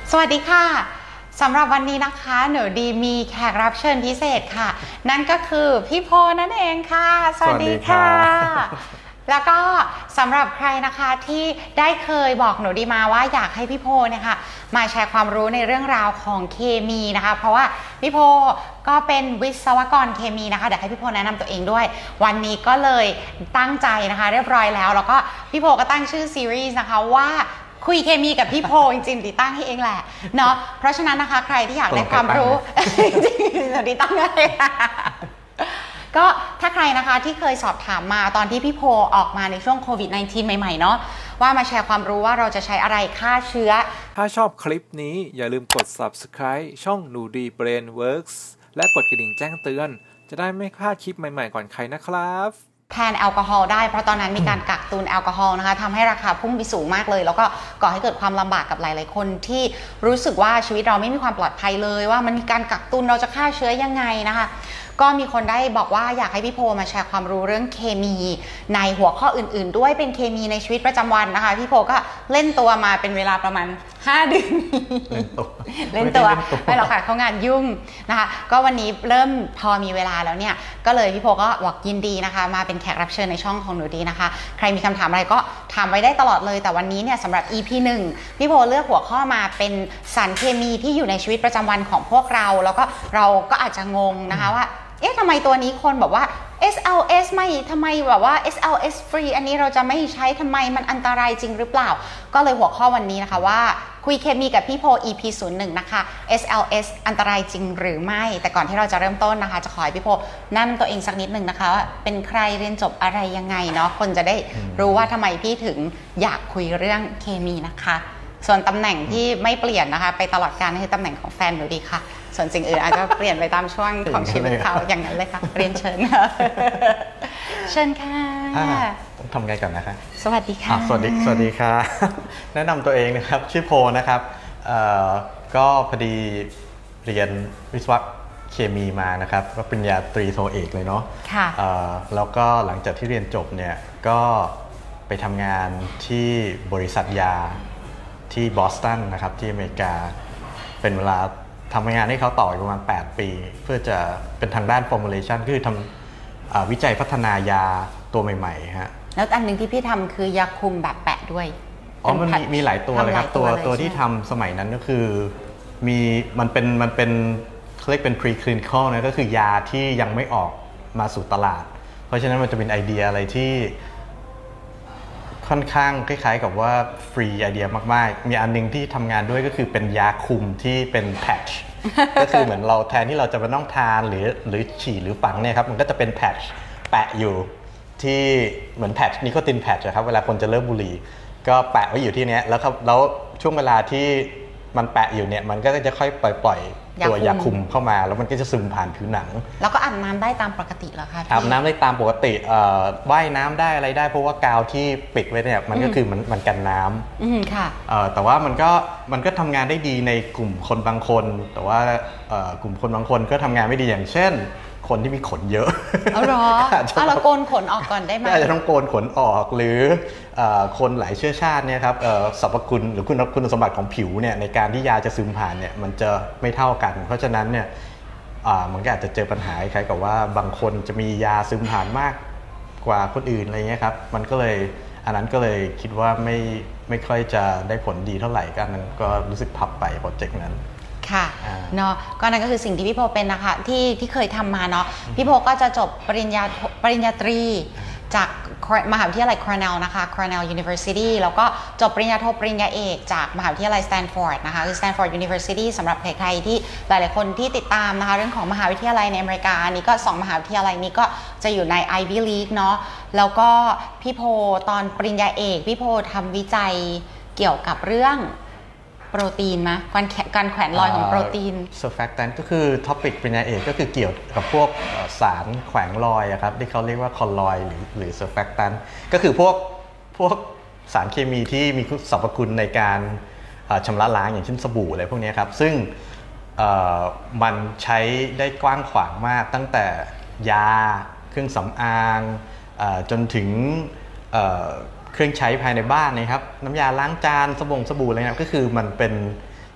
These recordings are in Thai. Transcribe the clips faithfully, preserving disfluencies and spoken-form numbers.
สวัสดีค่ะสำหรับวันนี้นะคะหนูดีมีแขกรับเชิญพิเศษค่ะนั่นก็คือพี่โพนั่นเองค่ะสวัสดีค่ะแล้วก็สำหรับใครนะคะที่ได้เคยบอกหนูดีมาว่าอยากให้พี่โพเนี่ยค่ะมาแชร์ความรู้ในเรื่องราวของเคมีนะคะเพราะว่าพี่โพก็เป็นวิศวกรเคมีนะคะเดี๋ยวให้พี่โพแนะนำตัวเองด้วยวันนี้ก็เลยตั้งใจนะคะเรียบร้อยแล้วแล้วก็พี่โพก็ตั้งชื่อซีรีส์นะคะว่าคุยเคมีกับพี่โพจริงๆดิตั้งให้เองแหละเนาะเพราะฉะนั้นนะคะใครที่อยากได้ความรู้จริงๆดิตั้งให้ก็ถ้าใครนะคะที่เคยสอบถามมาตอนที่พี่โพออกมาในช่วงโควิด สิบเก้า ใหม่ๆเนาะว่ามาแชร์ความรู้ว่าเราจะใช้อะไรฆ่าเชื้อถ้าชอบคลิปนี้อย่าลืมกด ซับสไครบ์ ช่องหนูดี Brain Works และกดกระดิ่งแจ้งเตือนจะได้ไม่พลาดคลิปใหม่ๆก่อนใครนะครับแทนแอลกอฮอล์ได้เพราะตอนนั้นมีการกักตุนแอลกอฮอล์นะคะทำให้ราคาพุ่งไปสูงมากเลยแล้วก็ก่อให้เกิดความลำบากกับหลายๆคนที่รู้สึกว่าชีวิตเราไม่มีความปลอดภัยเลยว่ามันมีการกักตุนเราจะฆ่าเชื้อยังไงนะคะก็มีคนได้บอกว่าอยากให้พี่โพมาแชร์ความรู้เรื่องเคมีในหัวข้ออื่นๆด้วยเป็นเคมีในชีวิตประจำวันนะคะพี่โพก็เล่นตัวมาเป็นเวลาประมาณห้าเดือนเล่นตัวไม่หรอกค่ะเขางานยุ่งนะคะก็วันนี้เริ่มพอมีเวลาแล้วเนี่ยก็เลยพี่โพก็บอกยินดีนะคะมาเป็นแขกรับเชิญในช่องของหนูดีนะคะใครมีคำถามอะไรก็ถามไว้ได้ตลอดเลยแต่วันนี้เนี่ยสำหรับ อี พี หนึ่งพี่โพเลือกหัวข้อมาเป็นสารเคมีที่อยู่ในชีวิตประจำวันของพวกเราแล้วก็เราก็อาจจะงงนะคะว่าเอ๊ะทำไมตัวนี้คนบอกว่า เอส แอล เอส ไม่ทำไมแบบว่า เอส แอล เอส free อันนี้เราจะไม่ใช้ทำไมมันอันตรายจริงหรือเปล่าก็เลยหัวข้อวันนี้นะคะว่าคุยเคมีกับพี่โพ อี พี ศูนย์หนึ่ง นะคะ เอส แอล เอส อันตรายจริงหรือไม่แต่ก่อนที่เราจะเริ่มต้นนะคะจะขอให้พี่โพนั่นตัวเองสักนิดหนึ่งนะคะว่าเป็นใครเรียนจบอะไรยังไงเนาะคนจะได้รู้ว่าทำไมพี่ถึงอยากคุยเรื่องเคมีนะคะส่วนตำแหน่งที่ไม่เปลี่ยนนะคะไปตลอดกาลคือตำแหน่งของแฟนหนูดีค่ะส่วนสิ่งอื่นอาจจะเปลี่ยนไปตามช่วงของชีวิตเขาอย่างนั้นเลยค่ะเรียนเชิญค่ะเชิญค่ะต้องทำไงก่อนนะคะสวัสดีค่ะสวัสดีสวัสดีค่ะแนะนำตัวเองนะครับชื่อโพนะครับก็พอดีเรียนวิศวะเคมีมานะครับก็ปริญญาตรีโทเอกเลยเนาะค่ะแล้วก็หลังจากที่เรียนจบเนี่ยก็ไปทำงานที่บริษัทยาที่บอสตันนะครับที่อเมริกาเป็นเวลาทำงานให้เขาต่ออีกประมาณแปดปีเพื่อจะเป็นทางด้าน formulation คือทำวิจัยพัฒนายาตัวใหม่ๆฮะแล้วอันหนึ่งที่พี่ทำคือยาคุมแบบแปะด้วยอ๋อมันมีมีหลายตัวเลยครับตัวตัวที่ทำสมัยนั้นก็คือมีมันเป็นมันเป็นเขาเรียกเป็น preclinical นะก็คือยาที่ยังไม่ออกมาสู่ตลาดเพราะฉะนั้นมันจะเป็นไอเดียอะไรที่ค่อนข้างคล้ายๆกับว่าฟรีไอเดียมากๆมีอันนึงที่ทำงานด้วยก็คือเป็นยาคุมที่เป็นแพทช์ก็คือเหมือนเราแทนที่เราจะมาต้องทานหรือหรือฉีดหรือฝังเนี่ยครับมันก็จะเป็นแพทช์แปะอยู่ที่เหมือนแพทช์นิโคตินแพทช์ครับเวลาคนจะเลิกบุหรี่ก็แปะไว้อยู่ที่นี้แล้วครับแล้วช่วงเวลาที่มันแปะอยู่เนี่ยมันก็จะค่อยปล่อยตัวยาคุมเข้ามาแล้วมันก็จะซึมผ่านผิวหนังแล้วก็อาบน้ำได้ตามปกติเหรอคะอาบน้ำได้ตามปกติว่ายน้ำได้อะไรได้เพราะว่ากาวที่ปิดไว้เนี่ยมันก็คือมันมันกันน้ำอืมค่ะแต่ว่ามันก็มันก็ทำงานได้ดีในกลุ่มคนบางคนแต่ว่ากลุ่มคนบางคนก็ทำงานไม่ดีอย่างเช่นคนที่มีขนเยอะเอาหรอเอาเราโกนขนออกก่อนได้ไหมอาจจะต้องโกนขนออกหรือคนหลายเชื้อชาติเนี่ยครับสรรพคุณหรือคุณคุณสมบัติของผิวเนี่ยในการที่ยาจะซึมผ่านเนี่ยมันจะไม่เท่ากันเพราะฉะนั้นเนี่ยมันก็อาจจะเจอปัญหาคล้ายกับว่าบางคนจะมียาซึมผ่านมากกว่าคนอื่นอะไรเงี้ยครับมันก็เลยอันนั้นก็เลยคิดว่าไม่ไม่ค่อยจะได้ผลดีเท่าไหร่กันก็รู้สึกพับไปโปรเจกต์นั้นค่ะเนาะก็นั่นก็คือสิ่งที่พี่โพเป็นนะคะที่ที่เคยทำมาเนาะพี่โพก็จะจบปริญญาปริญญาตรีจากมหาวิทยาลัย Cornell นะคะ Cornell University แล้วก็จบปริญญาโทปริญญาเอกจากมหาวิทยาลัย Stanford นะคะคือ Stanford University สำหรับใครๆที่หลายๆคนที่ติดตามนะคะเรื่องของมหาวิทยาลัยในอเมริกาอันนี้ก็สองมหาวิทยาลัยนี้ก็จะอยู่ใน Ivy League เนาะแล้วก็พี่โพตอนปริญญาเอกพี่โพทำวิจัยเกี่ยวกับเรื่องโปรตีนไหมการการแขวนลอยของโปรตีน surfactant ก็คือท็อปิกปริญญาเอกก็คือเกี่ยวกับพวกสารแขวงลอยครับที่เขาเรียกว่าคอลลอยหรือหรือ surfactant ก็คือพวกพวกสารเคมีที่มีสรรพคุณในการชำระล้างอย่างเช่นสบู่อะไรพวกนี้ครับซึ่งมันใช้ได้กว้างขวางมากตั้งแต่ยาเครื่องสำอางจนถึงเครื่องใช้ภายในบ้านนะครับน้ำยาล้างจานสบู่สบู่อะไรนะก็คือมันเป็น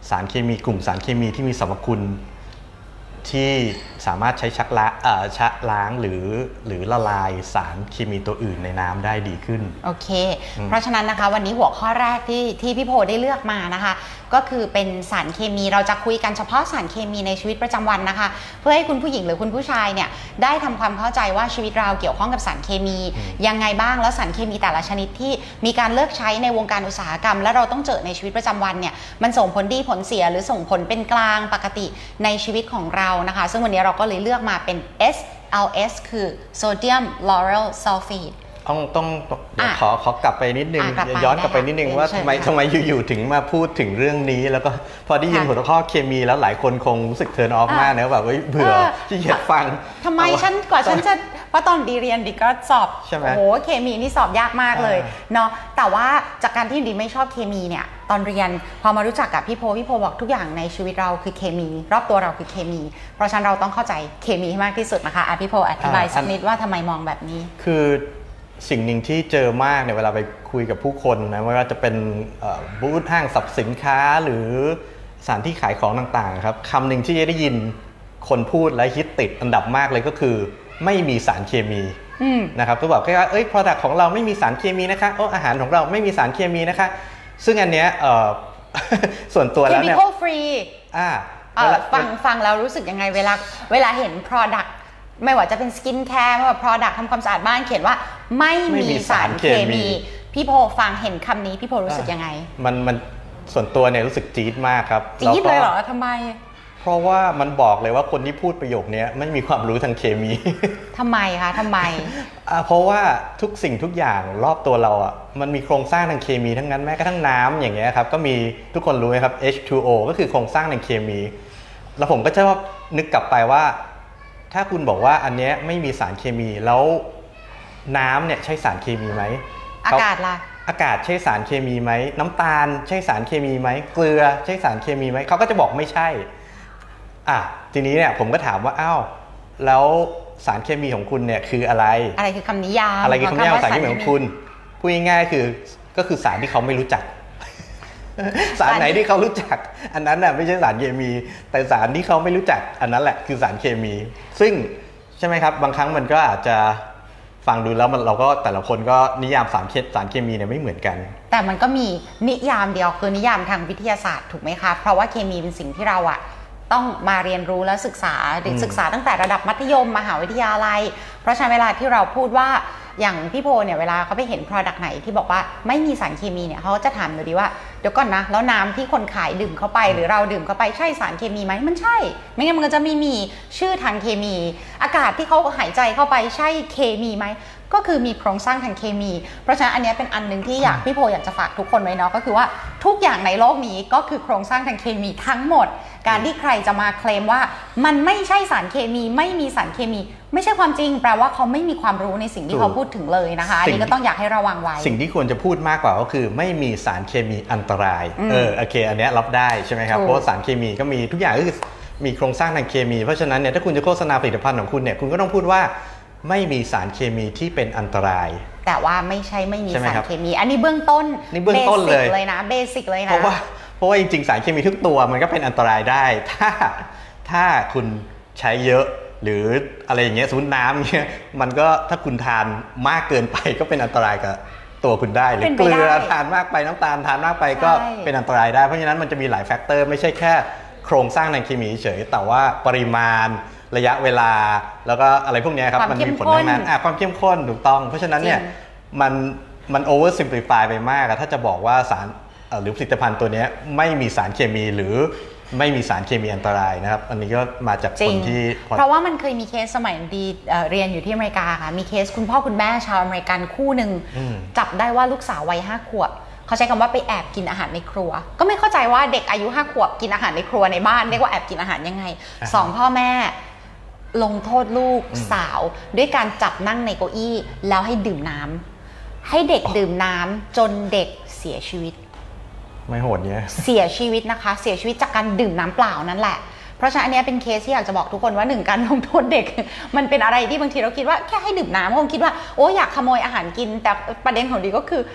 สารเคมีกลุ่มสารเคมีที่มีสรรพคุณที่สามารถใช้ชักล้างชะล้างหรือหรือละลายสารเคมีตัวอื่นในน้ำได้ดีขึ้นโอเคเพราะฉะนั้นนะคะวันนี้หัวข้อแรกที่ที่พี่โพได้เลือกมานะคะก็คือเป็นสารเคมีเราจะคุยกันเฉพาะสารเคมีในชีวิตประจำวันนะคะเพื่อให้คุณผู้หญิงหรือคุณผู้ชายเนี่ยได้ทำความเข้าใจว่าชีวิตเราเกี่ยวข้องกับสารเคมียังไงบ้างแล้วสารเคมีแต่ละชนิดที่มีการเลิกใช้ในวงการอุตสาหกรรมและเราต้องเจอในชีวิตประจำวันเนี่ยมันส่งผลดีผลเสียหรือส่งผลเป็นกลางปกติในชีวิตของเรานะคะซึ่งวันนี้เราก็เลยเลือกมาเป็น เอส แอล เอส คือ Sodium Lauryl Sulfate ต้องต้องเดี๋ยวขอขอกลับไปนิดนึงย้อนกลับไปนิดนึงว่าทำไมทำไมอยู่ๆถึงมาพูดถึงเรื่องนี้แล้วก็พอได้ยินหัวข้อเคมีแล้วหลายคนคงรู้สึกเทิร์นออฟมากนะแบบเบื่อที่เกียจฟังทำไมฉันกว่าฉันจะเพราะตอนดีเรียนดิก็สอบใช่ไหมโอ้โหเคมีนี่สอบยากมากเลยเนาะแต่ว่าจากการที่ดิไม่ชอบเคมีเนี่ยตอนเรียนพอมารู้จักกับพี่โพพี่โพบอกทุกอย่างในชีวิตเราคือเคมีรอบตัวเราคือเคมีเพราะฉะนั้นเราต้องเข้าใจเคมีให้มากที่สุดนะคะอ่ะพี่โพอธิบายสักนิดว่าทำไมมองแบบนี้คือสิ่งหนึ่งที่เจอมากเนี่ยเวลาไปคุยกับผู้คนนะไม่ว่าจะเป็นบูธห้างสรรพสินค้าหรือสถานที่ขายของต่างๆครับคำหนึ่งที่จะได้ยินคนพูดและฮิตติดอันดับมากเลยก็คือไม่มีสารเคมีนะครับก็บอกแค่ว่าเอ้ย product ของเราไม่มีสารเคมีนะคะโอ้อาหารของเราไม่มีสารเคมีนะคะซึ่งอันเนี้ยส่วนตัวแล้วเนี่ย chemical free อ่าฟังฟังแล้วรู้สึกยังไงเวลาเวลาเห็น productไม่ว่าจะเป็นสกินแคร์ไม่ว่า product ทำความสะอาดบ้านเขียนว่าไม่มีสารเคมีพี่โพฟังเห็นคำนี้พี่โพรู้สึกยังไงมันมันส่วนตัวเนี่ยรู้สึกจี๊ดมากครับจี๊ดเลยเหรอทำไมเพราะว่ามันบอกเลยว่าคนที่พูดประโยคนี้ไม่มีความรู้ทางเคมีทำไมคะทำไมเพราะว่าทุกสิ่งทุกอย่างรอบตัวเราอ่ะมันมีโครงสร้างทางเคมีทั้งนั้นแม้กระทั่งน้ำอย่างเงี้ยครับก็มีทุกคนรู้ไหมครับ เอช ทู โอ ก็คือโครงสร้างทางเคมีแล้วผมก็จะว่านึกกลับไปว่าถ้าคุณบอกว่าอันนี้ไม่มีสารเคมีแล้วน้ำเนี่ยใช่สารเคมีไหมอากาศล่ะอากาศใช่สารเคมีไหมน้ำตาลใช่สารเคมีไหมเกลือใช่สารเคมีไหมเขาก็จะบอกไม่ใช่อ่ะทีนี้เนี่ยผมก็ถามว่าอ้าวแล้วสารเคมีของคุณเนี่ยคืออะไรอะไรคือคำนิยามอะไรคือคำนิยามสารเคมีของคุณพูดง่ายๆคือก็คือสารที่เขาไม่รู้จักสารไหนที่เขารู้จักอันนั้นน่ะไม่ใช่สารเคมีแต่สารที่เขาไม่รู้จักอันนั้นแหละคือสารเคมีซึ่งใช่ไหมครับบางครั้งมันก็อาจจะฟังดูแล้วมันเราก็แต่ละคนก็นิยามสารเคสารเคมีเนี่ยไม่เหมือนกันแต่มันก็มีนิยามเดียวคือนิยามทางวิทยาศาสตร์ถูกไหมคะเพราะว่าเคมีเป็นสิ่งที่เราอะต้องมาเรียนรู้และศึกษาเด็กศึกษาตั้งแต่ระดับมัธยมมหาวิทยาลัยเพราะฉะนั้นเวลาที่เราพูดว่าอย่างพี่โพเนี่ยเวลาเขาไปเห็น product ไหนที่บอกว่าไม่มีสารเคมีเนี่ยเขาจะถามเลยดีว่าเดี๋ยวก่อนนะแล้วน้ำที่คนขายดื่มเข้าไปหรือเราดื่มเข้าไปใช่สารเคมีไหมมันใช่ไม่งั้นมันก็จะไม่มีชื่อทางเคมีอากาศที่เขาหายใจเข้าไปใช่เคมีไหมก็คือมีโครงสร้างทางเคมีเพราะฉะนั้นอันนี้เป็นอันนึงที่อยากพี่โพอยากจะฝากทุกคนไว้เนาะก็คือว่าทุกอย่างในโลกนี้ก็คือโครงสร้างทางเคมีทั้งหมดการที่ใครจะมาเคลมว่ามันไม่ใช่สารเคมีไม่มีสารเคมีไม่ใช่ความจริงแปลว่าเขาไม่มีความรู้ในสิ่งที่เขาพูดถึงเลยนะคะอันนี้ก็ต้องอยากให้ระวังไว้สิ่งที่ควรจะพูดมากกว่าก็คือไม่มีสารเคมีอันตรายเออโอเคอันนี้รับได้ใช่ไหมครับเพราะว่าสารเคมีก็มีทุกอย่างก็คือมีโครงสร้างทางเคมีเพราะฉะนั้นเนี่ยถ้าคุณจะโฆษณาผลิตภัณฑ์ของคุณเนี่ยคุณก็ต้องพูดว่าไม่มีสารเคมีที่เป็นอันตรายแต่ว่าไม่ใช่ไม่มีสารเคมีอันนี้เบื้องต้นนี่เบื้องต้นเลยเลยนะเบสิกเลยนะเพราะว่าเพราะว่าจริงๆสารเคมีทุกตัวมันก็เป็นอันตรายได้ถ้าถ้าคุณใช้เยอะหรืออะไรอย่างเงี้ยสมมติน้ำเงี้ยมันก็ถ้าคุณทานมากเกินไปก็เป็นอันตรายกับตัวคุณได้หรือเกลือทานมากไปน้ำตาลทานมากไปก็เป็นอันตรายได้เพราะฉะนั้นมันจะมีหลายแฟกเตอร์ไม่ใช่แค่โครงสร้างทางเคมีเฉยแต่ว่าปริมาณระยะเวลาแล้วก็อะไรพวกนี้ครับมันมีผลทั้งนั้นความเข้มข้นถูกต้องเพราะฉะนั้นเนี่ยมันมันโอเวอร์ซิมพลิฟายไปมากถ้าจะบอกว่าสารหรือผลิตภัณฑ์ตัวนี้ไม่มีสารเคมีหรือไม่มีสารเคมีอันตรายนะครับอันนี้ก็มาจากคนที่เพราะว่ามันเคยมีเคสสมัยดีเรียนอยู่ที่อเมริกาค่ะมีเคสคุณพ่อคุณแม่ชาวอเมริกันคู่หนึ่งจับได้ว่าลูกสาววัยห้าขวบเขาใช้คำว่าไปแอบกินอาหารในครัวก็ไม่เข้าใจว่าเด็กอายุห้าขวบกินอาหารในครัวในบ้านเรียกว่าแอบกินอาหารยังไงสองพ่อแม่ลงโทษลูกสาวด้วยการจับนั่งในเก้าอี้แล้วให้ดื่มน้ำให้เด็กดื่มน้ำจนเด็กเสียชีวิตไม่โหดเนี้ยเสียชีวิตนะคะเสียชีวิตจากการดื่มน้ำเปล่านั่นแหละเพราะฉะนั้นอันนี้เป็นเคสที่อยากจะบอกทุกคนว่าหนึ่งการลงโทษเด็กมันเป็นอะไรที่บางทีเราคิดว่าแค่ให้ดื่มน้ำคงคิดว่าโอ้อยากขโมยอาหารกินแต่ประเด็นของดีก็คือ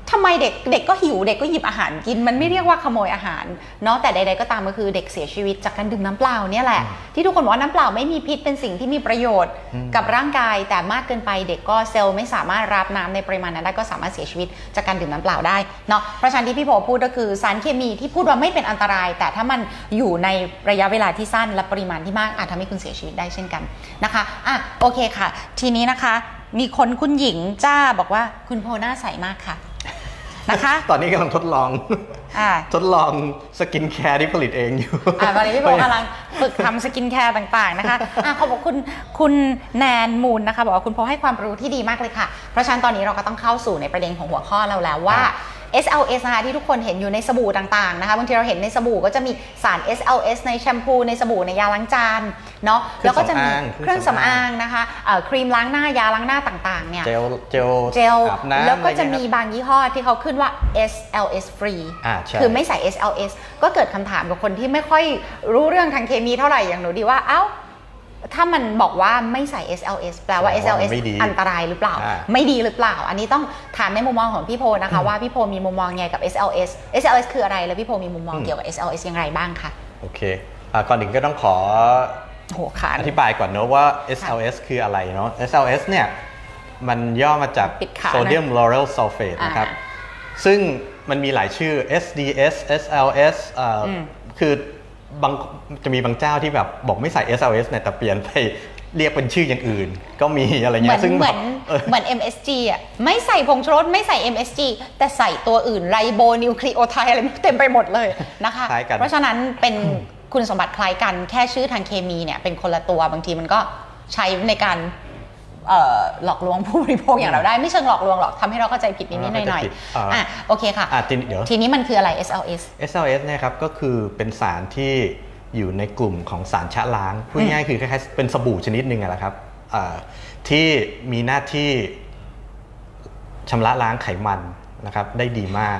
ทำไมเด็กเด็กก็หิวเด็กก็หยิบอาหารกินมันไม่เรียกว่าขโมยอาหารเนาะแต่ใดๆก็ตามก็คือเด็กเสียชีวิตจากการดื่มน้ำเปล่าเนี่ยแหละที่ทุกคนบอกว่าน้ำเปล่าไม่มีพิษเป็นสิ่งที่มีประโยชน์กับร่างกายแต่มากเกินไปเด็กก็เซลล์ไม่สามารถรับน้ำในปริมาณนั้นได้ก็สามารถเสียชีวิตจากการดื่มน้ำเปล่าได้เนาะเพราะฉะนั้นที่พี่โพพูดก็คือสารเคมีที่พูดว่าไม่เป็นอันตรายแต่ถ้ามันอยู่ในระยะเวลาที่สั้นและปริมาณที่มากอาจทำให้คุณเสียชีวิตได้เช่นกันนะคะอ่ะโอเคค่ะทีนี้นะคะมีคนคุณหญิงจ้าบอกว่าคุณโพหน้าใสมากค่ะนะคะตอนนี้กำลังทดลองอ่าทดลองสกินแคร์ที่ผลิตเองอยู่อ่าตอนนี้พี่โบกำลังฝึกทำสกินแคร์ต่างๆนะคะอ่าขอบคุณคุณแนนมูลนะคะบอกว่าคุณโพให้ความรู้ที่ดีมากเลยค่ะเพราะฉะนั้นตอนนี้เราก็ต้องเข้าสู่ในประเด็นของหัวข้อเราแล้วว่า เอส แอล เอส นะคะที่ทุกคนเห็นอยู่ในสบู่ต่างๆนะคะบางทีเราเห็นในสบู่ก็จะมีสาร เอส แอล เอส ในแชมพูในสบู่ในยาล้างจานเนาะแล้วก็จะมีเครื่องสำอางนะคะครีมล้างหน้ายาล้างหน้าต่างๆเนี่ยเจลเจลเจลแล้วก็จะมีบางยี่ห้อที่เขาขึ้นว่า เอส แอล เอส free คือไม่ใส่ เอส แอล เอส ก็เกิดคำถามกับคนที่ไม่ค่อยรู้เรื่องทางเคมีเท่าไหร่อย่างหนูดีว่าเอ้าถ้ามันบอกว่าไม่ใส่ เอส แอล เอส แปลว่า เอส แอล เอส อันตรายหรือเปล่าไม่ดีหรือเปล่าอันนี้ต้องถามในมุมมองของพี่โพนะคะว่าพี่โพมีมุมมองไงกับ เอส แอล เอส เอส แอล เอส คืออะไรแล้วพี่โพมีมุมมองเกี่ยวกับ เอส แอล เอส อย่างไรบ้างคะโอเคก่อนอื่นก็ต้องขออธิบายก่อนเนอะว่า เอส แอล เอส คืออะไรเนาะ เอส แอล เอส เนี่ยมันย่อมาจาก Sodium Lauryl Sulfate นะครับซึ่งมันมีหลายชื่อ เอส ดี เอส เอส แอล เอส คือบางจะมีบางเจ้าที่แบบบอกไม่ใส่ เอส แอล เอส เนี่ยแต่เปลี่ยนไปเรียกเป็นชื่ออย่างอื่นก็มีอะไรเงี้ยซึ่งเหมือนเหมือน เอ็ม เอส จี อ่ะไม่ใส่ผงชูรสไม่ใส่ เอ็ม เอส จี แต่ใส่ตัวอื่นไรโบนิวคลีโอไทด์อะไรเต็มไปหมดเลยนะคะเพราะฉะนั้นเป็นคุณสมบัติคล้ายกันแค่ชื่อทางเคมีเนี่ยเป็นคนละตัวบางทีมันก็ใช้ในการหลอกลวงผู้บริโภคอย่างเราได้ไม่เชิงหลอกลวงหรอกทำให้เราเข้าใจผิดนิดๆหน่อยๆอ่ะโอเคค่ะทีนี้มันคืออะไร เอส แอล เอสเอส แอล เอส เนี่ยครับก็คือเป็นสารที่อยู่ในกลุ่มของสารชะล้างพูดง่ายๆคือคล้ายๆเป็นสบู่ชนิดหนึ่งอะแหละครับที่มีหน้าที่ชำระล้างไขมันนะครับได้ดีมาก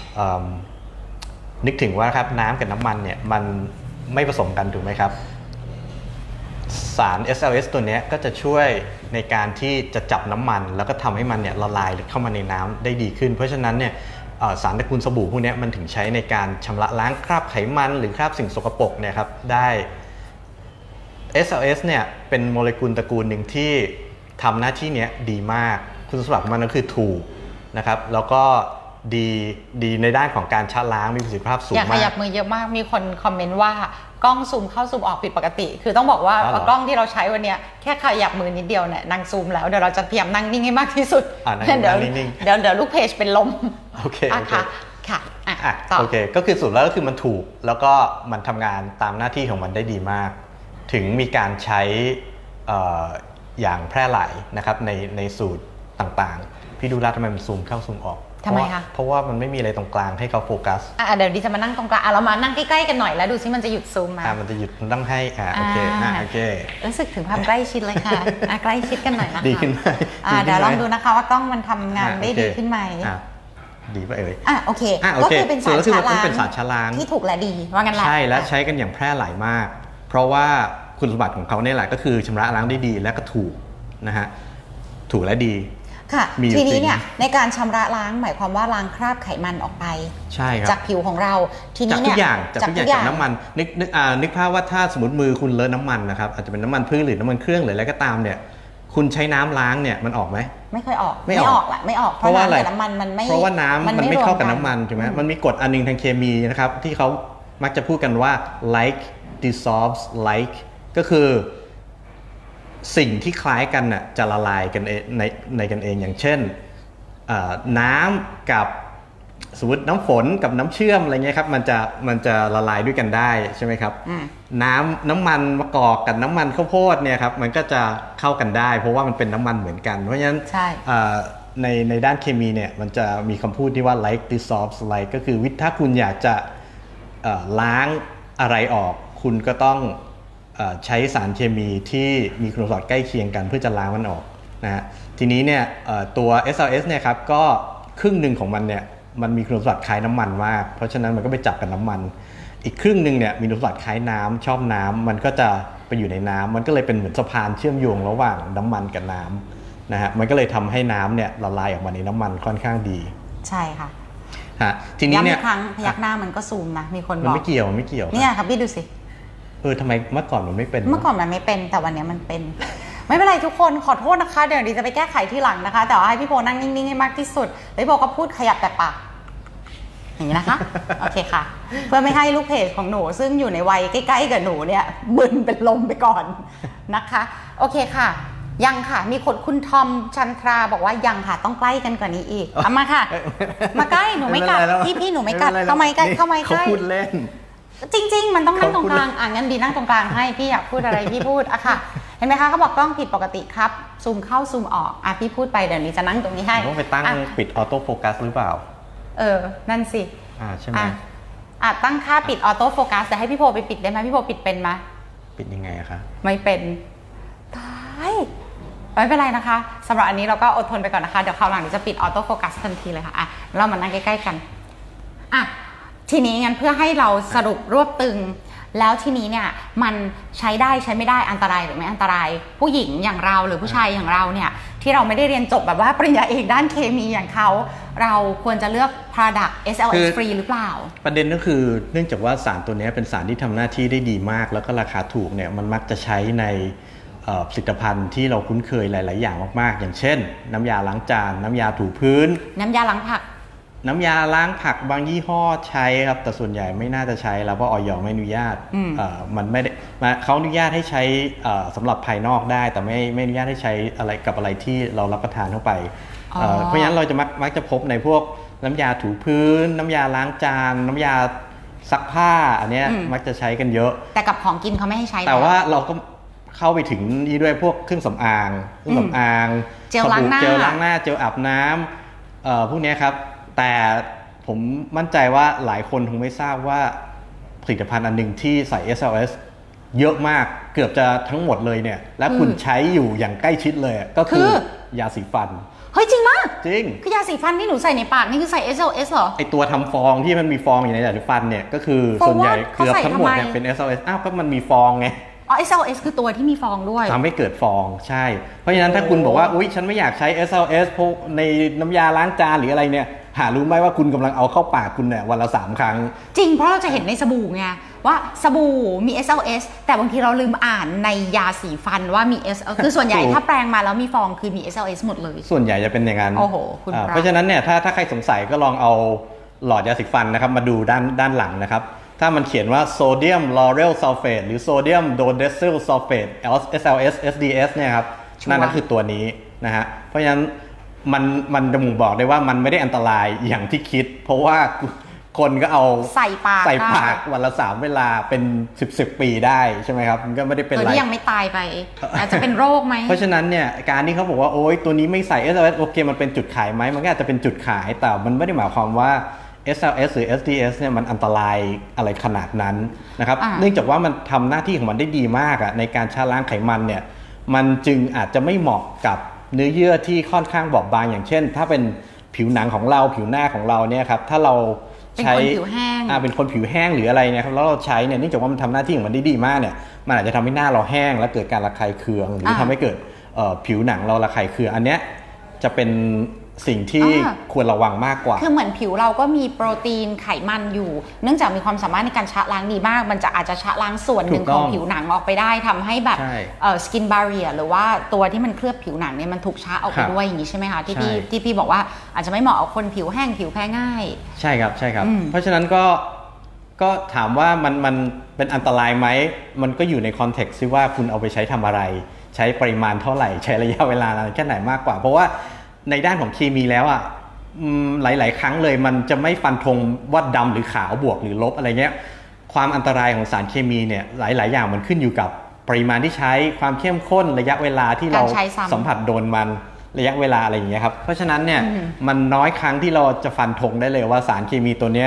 นึกถึงว่าครับน้ำกับน้ำมันเนี่ยมันไม่ผสมกันถูกไหมครับสาร เอส แอล เอส ตัวนี้ก็จะช่วยในการที่จะจับน้ำมันแล้วก็ทำให้มันเนี่ยละลายเข้ามาในน้ำได้ดีขึ้นเพราะฉะนั้นเนี่ยสารตระกูลสบู่พวกนี้มันถึงใช้ในการชำระล้างคราบไขมันหรือคราบสิ่งสกปรกเนี่ยครับได้ เอส แอล เอส เนี่ยเป็นโมเลกุลตระกูลหนึ่งที่ทำหน้าที่นี้ดีมากคุณสมบัติมันก็คือถูกนะครับแล้วก็ดีดีในด้านของการชะล้างมีประสิทธิภาพสูงมากอยากขยับมือเยอะมากมีคนคอมเมนต์ว่ากล้องซูมเข้าซูมออกผิดปกติคือต้องบอกว่ากล้องที่เราใช้วันนี้แค่ขยับมือนิดเดียวเนี่ยนั่งซูมแล้วเดี๋ยวเราจะพยายามนั่งนิ่งให้มากที่สุดเดี๋ยวเดี๋ยวเดี๋ยวลูกเพจเป็นลมโอเคโอเคค่ะอ่ะโอเคก็คือสุดแล้วก็คือมันถูกแล้วก็มันทำงานตามหน้าที่ของมันได้ดีมากถึงมีการใช้อย่างแพร่หลายนะครับในในสูตรต่างๆพี่ดูแล้วทำไมมันซูมเข้าซูมออกทำไมคะเพราะว่ามันไม่มีอะไรตรงกลางให้เขาโฟกัสอ่ะเดี๋ยวดิจะมานั่งตรงกลางอ่ะเรามานั่งใกล้ๆกันหน่อยแล้วดูซิมันจะหยุดซูมมาอ่ะมันจะหยุดมันต้องให้อ่ะโอเคอ่ะโอเครู้สึกถึงความใกล้ชิดเลยค่ะอ่ะใกล้ชิดกันหน่อยนะคะดีขึ้นไหมอ่ะเดี๋ยวลองดูนะคะว่ากล้องมันทำงานได้ดีขึ้นไหมดีป่ะเอ่ยอ่ะโอเคก็คือเป็นสารชะล้างที่ถูกและดีว่ากันแหละใช่และใช้กันอย่างแพร่หลายมากเพราะว่าคุณสมบัติของเขาเนี่ยแหละก็คือชำระล้างได้ดีและก็ถูกนะฮะถูกและดีค่ะทีนี้เนี่ยในการชำระล้างหมายความว่าล้างคราบไขมันออกไปใช่ครับจากผิวของเราทีนี้เนี่ยจากทุกอย่างจากน้ำมันนึกนึกอ่านึกภาพว่าถ้าสมมติมือคุณเลอะน้ำมันนะครับอาจจะเป็นน้ำมันพืชหรือน้ำมันเครื่องหรืออะไรก็ตามเนี่ยคุณใช้น้ำล้างเนี่ยมันออกไหมไม่เคยออกไม่ออกแหละไม่ออกเพราะว่าอะไรน้ำมันมันไม่เพราะว่าน้ำมันไม่เข้ากับน้ำมันถูกไหมมันมีกฎอันนึงทางเคมีนะครับที่เขามักจะพูดกันว่า like dissolves like ก็คือสิ่งที่คล้ายกันน่ะจะละลายกันในในกันเองอย่างเช่นน้ำกับสมมติน้ำฝนกับน้ำเชื่อมอะไรเงี้ยครับมันจะมันจะละลายด้วยกันได้ใช่ไหมครับน้ำน้ำมันมะกอกกับน้ำมันข้าวโพดเนี่ยครับมันก็จะเข้ากันได้เพราะว่ามันเป็นน้ำมันเหมือนกันเพราะฉะนั้นในในด้านเคมีเนี่ยมันจะมีคำพูดที่ว่า like dissolves like ก็คือวิธีถ้าคุณอยากจะล้างอะไรออกคุณก็ต้องใช้สารเคมีที่มีคุณสมบัติใกล้เคียงกันเพื่อจะล้างมันออกนะฮะทีนี้เนี่ยตัว เอส แอล เอส เนี่ยครับก็ครึ่งหนึ่งของมันเนี่ยมันมีคุณสมบัติคล้ายน้ำมันมากเพราะฉะนั้นมันก็ไปจับกับน้ำมันอีกครึ่งหนึ่งเนี่ยมีคุณสมบัติคล้ายน้ำชอบน้ำมันก็จะไปอยู่ในน้ำมันก็เลยเป็นเหมือนสะพานเชื่อมโยงระหว่างน้ำมันกับน้ำนะฮะมันก็เลยทำให้น้ำเนี่ยละลายออกมาในน้ำมันค่อนข้างดีใช่ค่ะฮะทีนี้เนี่ยย้ำอีกครั้งพยักหน้ามันก็ซูมนะมีคนบอกมันไม่เกี่ยวไม่เกี่ยวเนี่ยครับพี่ดูสิเออทำไมเมื่อก่อนมันไม่เป็นเมื่อก่อนมันไม่เป็นแต่วันนี้มันเป็นไม่เป็นไรทุกคนขอโทษนะคะเดี๋ยวดีจะไปแก้ไขที่หลังนะคะแต่ว่าให้พี่โบนั่งนิ่งๆให้มากที่สุดแล้วพี่โบก็พูดขยับแต่ปากอย่างนี้นะคะโอเคค่ะเพื่อไม่ให้ลูกเพจของหนูซึ่งอยู่ในวัยใกล้ๆกับหนูเนี่ยบึนเป็นลมไปก่อนนะคะโอเคค่ะยังค่ะมีคนคุณทอมชันทราบอกว่ายังค่ะต้องใกล้กันกว่านี้อีกเอามาค่ะมาใกล้หนูไม่กัดพี่พี่หนูไม่กัดเข้ามาใกล้เข้ามาใกล้เขาพูดเล่นจริงๆมันต้องนั่งตรงกลางอ่ะงั้นดีนั่งตรงกลางให้พี่อยากพูดอะไรพี่พูดอะค่ะเห็นไหมคะเขาบอกกล้องผิดปกติครับซูมเข้าซูมออกอ่ะพี่พูดไปเดี๋ยวนี้จะนั่งตรงนี้ให้ต้องไปตั้งปิดออโต้โฟกัสหรือเปล่าเออนั่นสิอ่าใช่ไหมอ่ะตั้งค่าปิดออโต้โฟกัสแต่ให้พี่โพไปปิดได้ไหมพี่โพปิดเป็นไหมปิดยังไงอะคะไม่เป็นตายไม่เป็นไรนะคะสำหรับอันนี้เราก็อดทนไปก่อนนะคะเดี๋ยวคราวหลังจะปิดออโต้โฟกัสทันทีเลยค่ะอ่ะเรามานั่งใกล้ๆกันอ่ะทีนี้งั้นเพื่อให้เราสรุปรวบตึงแล้วทีนี้เนี่ยมันใช้ได้ใช้ไม่ได้อันตรายหรือไม่อันตรายผู้หญิงอย่างเราหรือผู้ชายอย่างเราเนี่ยที่เราไม่ได้เรียนจบแบบว่าปริญญาเอกด้านเคมีอย่างเขาเราควรจะเลือก product เอส แอล เอส free หรือเปล่าประเด็นก็คือเนื่องจากว่าสารตัวนี้เป็นสารที่ทำหน้าที่ได้ดีมากแล้วก็ราคาถูกเนี่ยมันมักจะใช้ในผลิตภัณฑ์ที่เราคุ้นเคยหลายๆอย่างมากๆอย่างเช่นน้ำยาล้างจานน้ำยาถูพื้นน้ำยาล้างผักน้ำยาล้างผักบางยี่ห้อใช้ครับแต่ส่วนใหญ่ไม่น่าจะใช้แล้วเพราะอย.ไม่อนุญาตมันไม่ได้เขาอนุญาตให้ใช้สำหรับภายนอกได้แต่ไม่ไม่อนุญาตให้ใช้อะไรกับอะไรที่เรารับประทานเข้าไปเพราะฉะนั้นเราจะมักมักจะพบในพวกน้ำยาถูพื้นน้ำยาล้างจานน้ำยาซักผ้าอันนี้มักจะใช้กันเยอะแต่กับของกินเขาไม่ให้ใช้แต่ว่าเราก็เข้าไปถึงนี่ด้วยพวกเครื่องสำอางเครื่องสำอางเจลล้างหน้าเจลล้างหน้าเจลอาบน้ำพวกนี้ครับแต่ผมมั่นใจว่าหลายคนคงไม่ทราบว่าผลิตภัณฑ์อันหนึ่งที่ใส่ เอส แอล เอส เยอะมากเกือบจะทั้งหมดเลยเนี่ยและคุณใช้อยู่อย่างใกล้ชิดเลยก็คือยาสีฟันเฮ้ยจริงมากจริงคือยาสีฟันที่หนูใส่ในปากนี่คือใส่ เอส แอล เอส เหรอไอตัวทำฟองที่มันมีฟองอยู่ในยาสีฟันเนี่ยก็คือส่วนใหญ่เกือบทั้งหมดเนี่ยเป็น เอส แอล เอส อ้าวก็มันมีฟองไงอ๋อ เอส แอล เอส คือตัวที่มีฟองด้วยทำให้เกิดฟองใช่เพราะฉะนั้นถ้าคุณบอกว่าอุ๊ยฉันไม่อยากใช้ เอส แอล เอส เพราะในน้ำยาล้างจานหรืออะไรเนี่ยหารู้ไหมว่าคุณกำลังเอาเข้าปากคุณเนี่ยวันละสามครั้งจริงเพราะเราจะเห็นในสบู่ไงว่าสบู่มี เอส แอล เอส แต่บางทีเราลืมอ่านในยาสีฟันว่ามี S คือส่วนใหญ่ถ้าแปรงมาแล้วมีฟองคือมี เอส แอล เอส หมดเลยส่วนใหญ่จะเป็นอย่างนั้นโอ้โหคุณเพราะฉะนั้นเนี่ยถ้าถ้าใครสงสัยก็ลองเอาหลอดยาสีฟันนะครับมาดูด้านด้านหลังนะครับถ้ามันเขียนว่าโซเดียมลอเรลซัลเฟตหรือโซเดียมโดเดซิลซัลเฟต เอส แอล เอส เอส ดี เอส เนี่ยครับนั่นก็คือตัวนี้นะฮะเพราะฉะนั้นมันมันจะบ่งบอกได้ว่ามันไม่ได้อันตรายอย่างที่คิดเพราะว่าคนก็เอาใส่ปากใส่ปากวันละสามเวลาเป็นสิบสิบปีได้ใช่ไหมครับมันก็ไม่ได้เป็นอะไรที่ยังไม่ตายไปอาจจะเป็นโรคไหมเพราะฉะนั้นเนี่ยการที่เขาบอกว่าโอ๊ยตัวนี้ไม่ใส่ เอส แอล เอส โอเคมันเป็นจุดขายไหมมันก็อาจจะเป็นจุดขายแต่มันไม่ได้หมายความว่า เอส แอล เอส หรือ เอส ดี เอส เนี่ยมันอันตรายอะไรขนาดนั้นนะครับเนื่องจากว่ามันทำหน้าที่ของมันได้ดีมากอะในการชะล้างไขมันเนี่ยมันจึงอาจจะไม่เหมาะกับเนื้อเยื่อที่ค่อนข้างบอบบางอย่างเช่นถ้าเป็นผิวหนังของเราผิวหน้าของเราเนี่ยครับถ้าเราใช้เป็นคนผิวแห้งอ่าเป็นคนผิวแห้งหรืออะไรเนี่ยครับแล้วเราใช้เนี่ยเนื่องจากว่ามันทำหน้าที่ของมันได้ดีมากเนี่ยมันอาจจะทำให้หน้าเราแห้งและเกิดการระคายเคืองหรือทำให้เกิดผิวหนังเราระคายเคืองอันเนี้ยจะเป็นสิ่งที่ควรระวังมากกว่าคือเหมือนผิวเราก็มีโปรตีนไขมันอยู่เนื่องจากมีความสามารถในการชะล้างดีมากมันจะอาจจะชะล้างส่วนหนึ่งของผิวหนังออกไปได้ทำให้แบบเอ่อ skin barrier หรือว่าตัวที่มันเคลือบผิวหนังเนี่ยมันถูกชะออกไปด้วยอย่างนี้ใช่ไหมคะที่พี่ที่พี่บอกว่าอาจจะไม่เหมาะกับคนผิวแห้งผิวแพ้ง่ายใช่ครับใช่ครับเพราะฉะนั้นก็ก็ถามว่ามันมันเป็นอันตรายไหมมันก็อยู่ในคอนเท็กซ์ที่ว่าคุณเอาไปใช้ทำอะไรใช้ปริมาณเท่าไหร่ใช้ระยะเวลานานแค่ไหนมากกว่าเพราะว่าในด้านของเคมีแล้วอ่ะหลายๆครั้งเลยมันจะไม่ฟันธงว่าดำหรือขาวบวกหรือลบอะไรเงี้ยความอันตรายของสารเคมีเนี่ยหลายๆอย่างมันขึ้นอยู่กับปริมาณที่ใช้ความเข้มข้นระยะเวลาที่เราสัมผัสโดนมันระยะเวลาอะไรอย่างเงี้ยครับเพราะฉะนั้นเนี่ยมันน้อยครั้งที่เราจะฟันธงได้เลยว่าสารเคมีตัวเนี้ย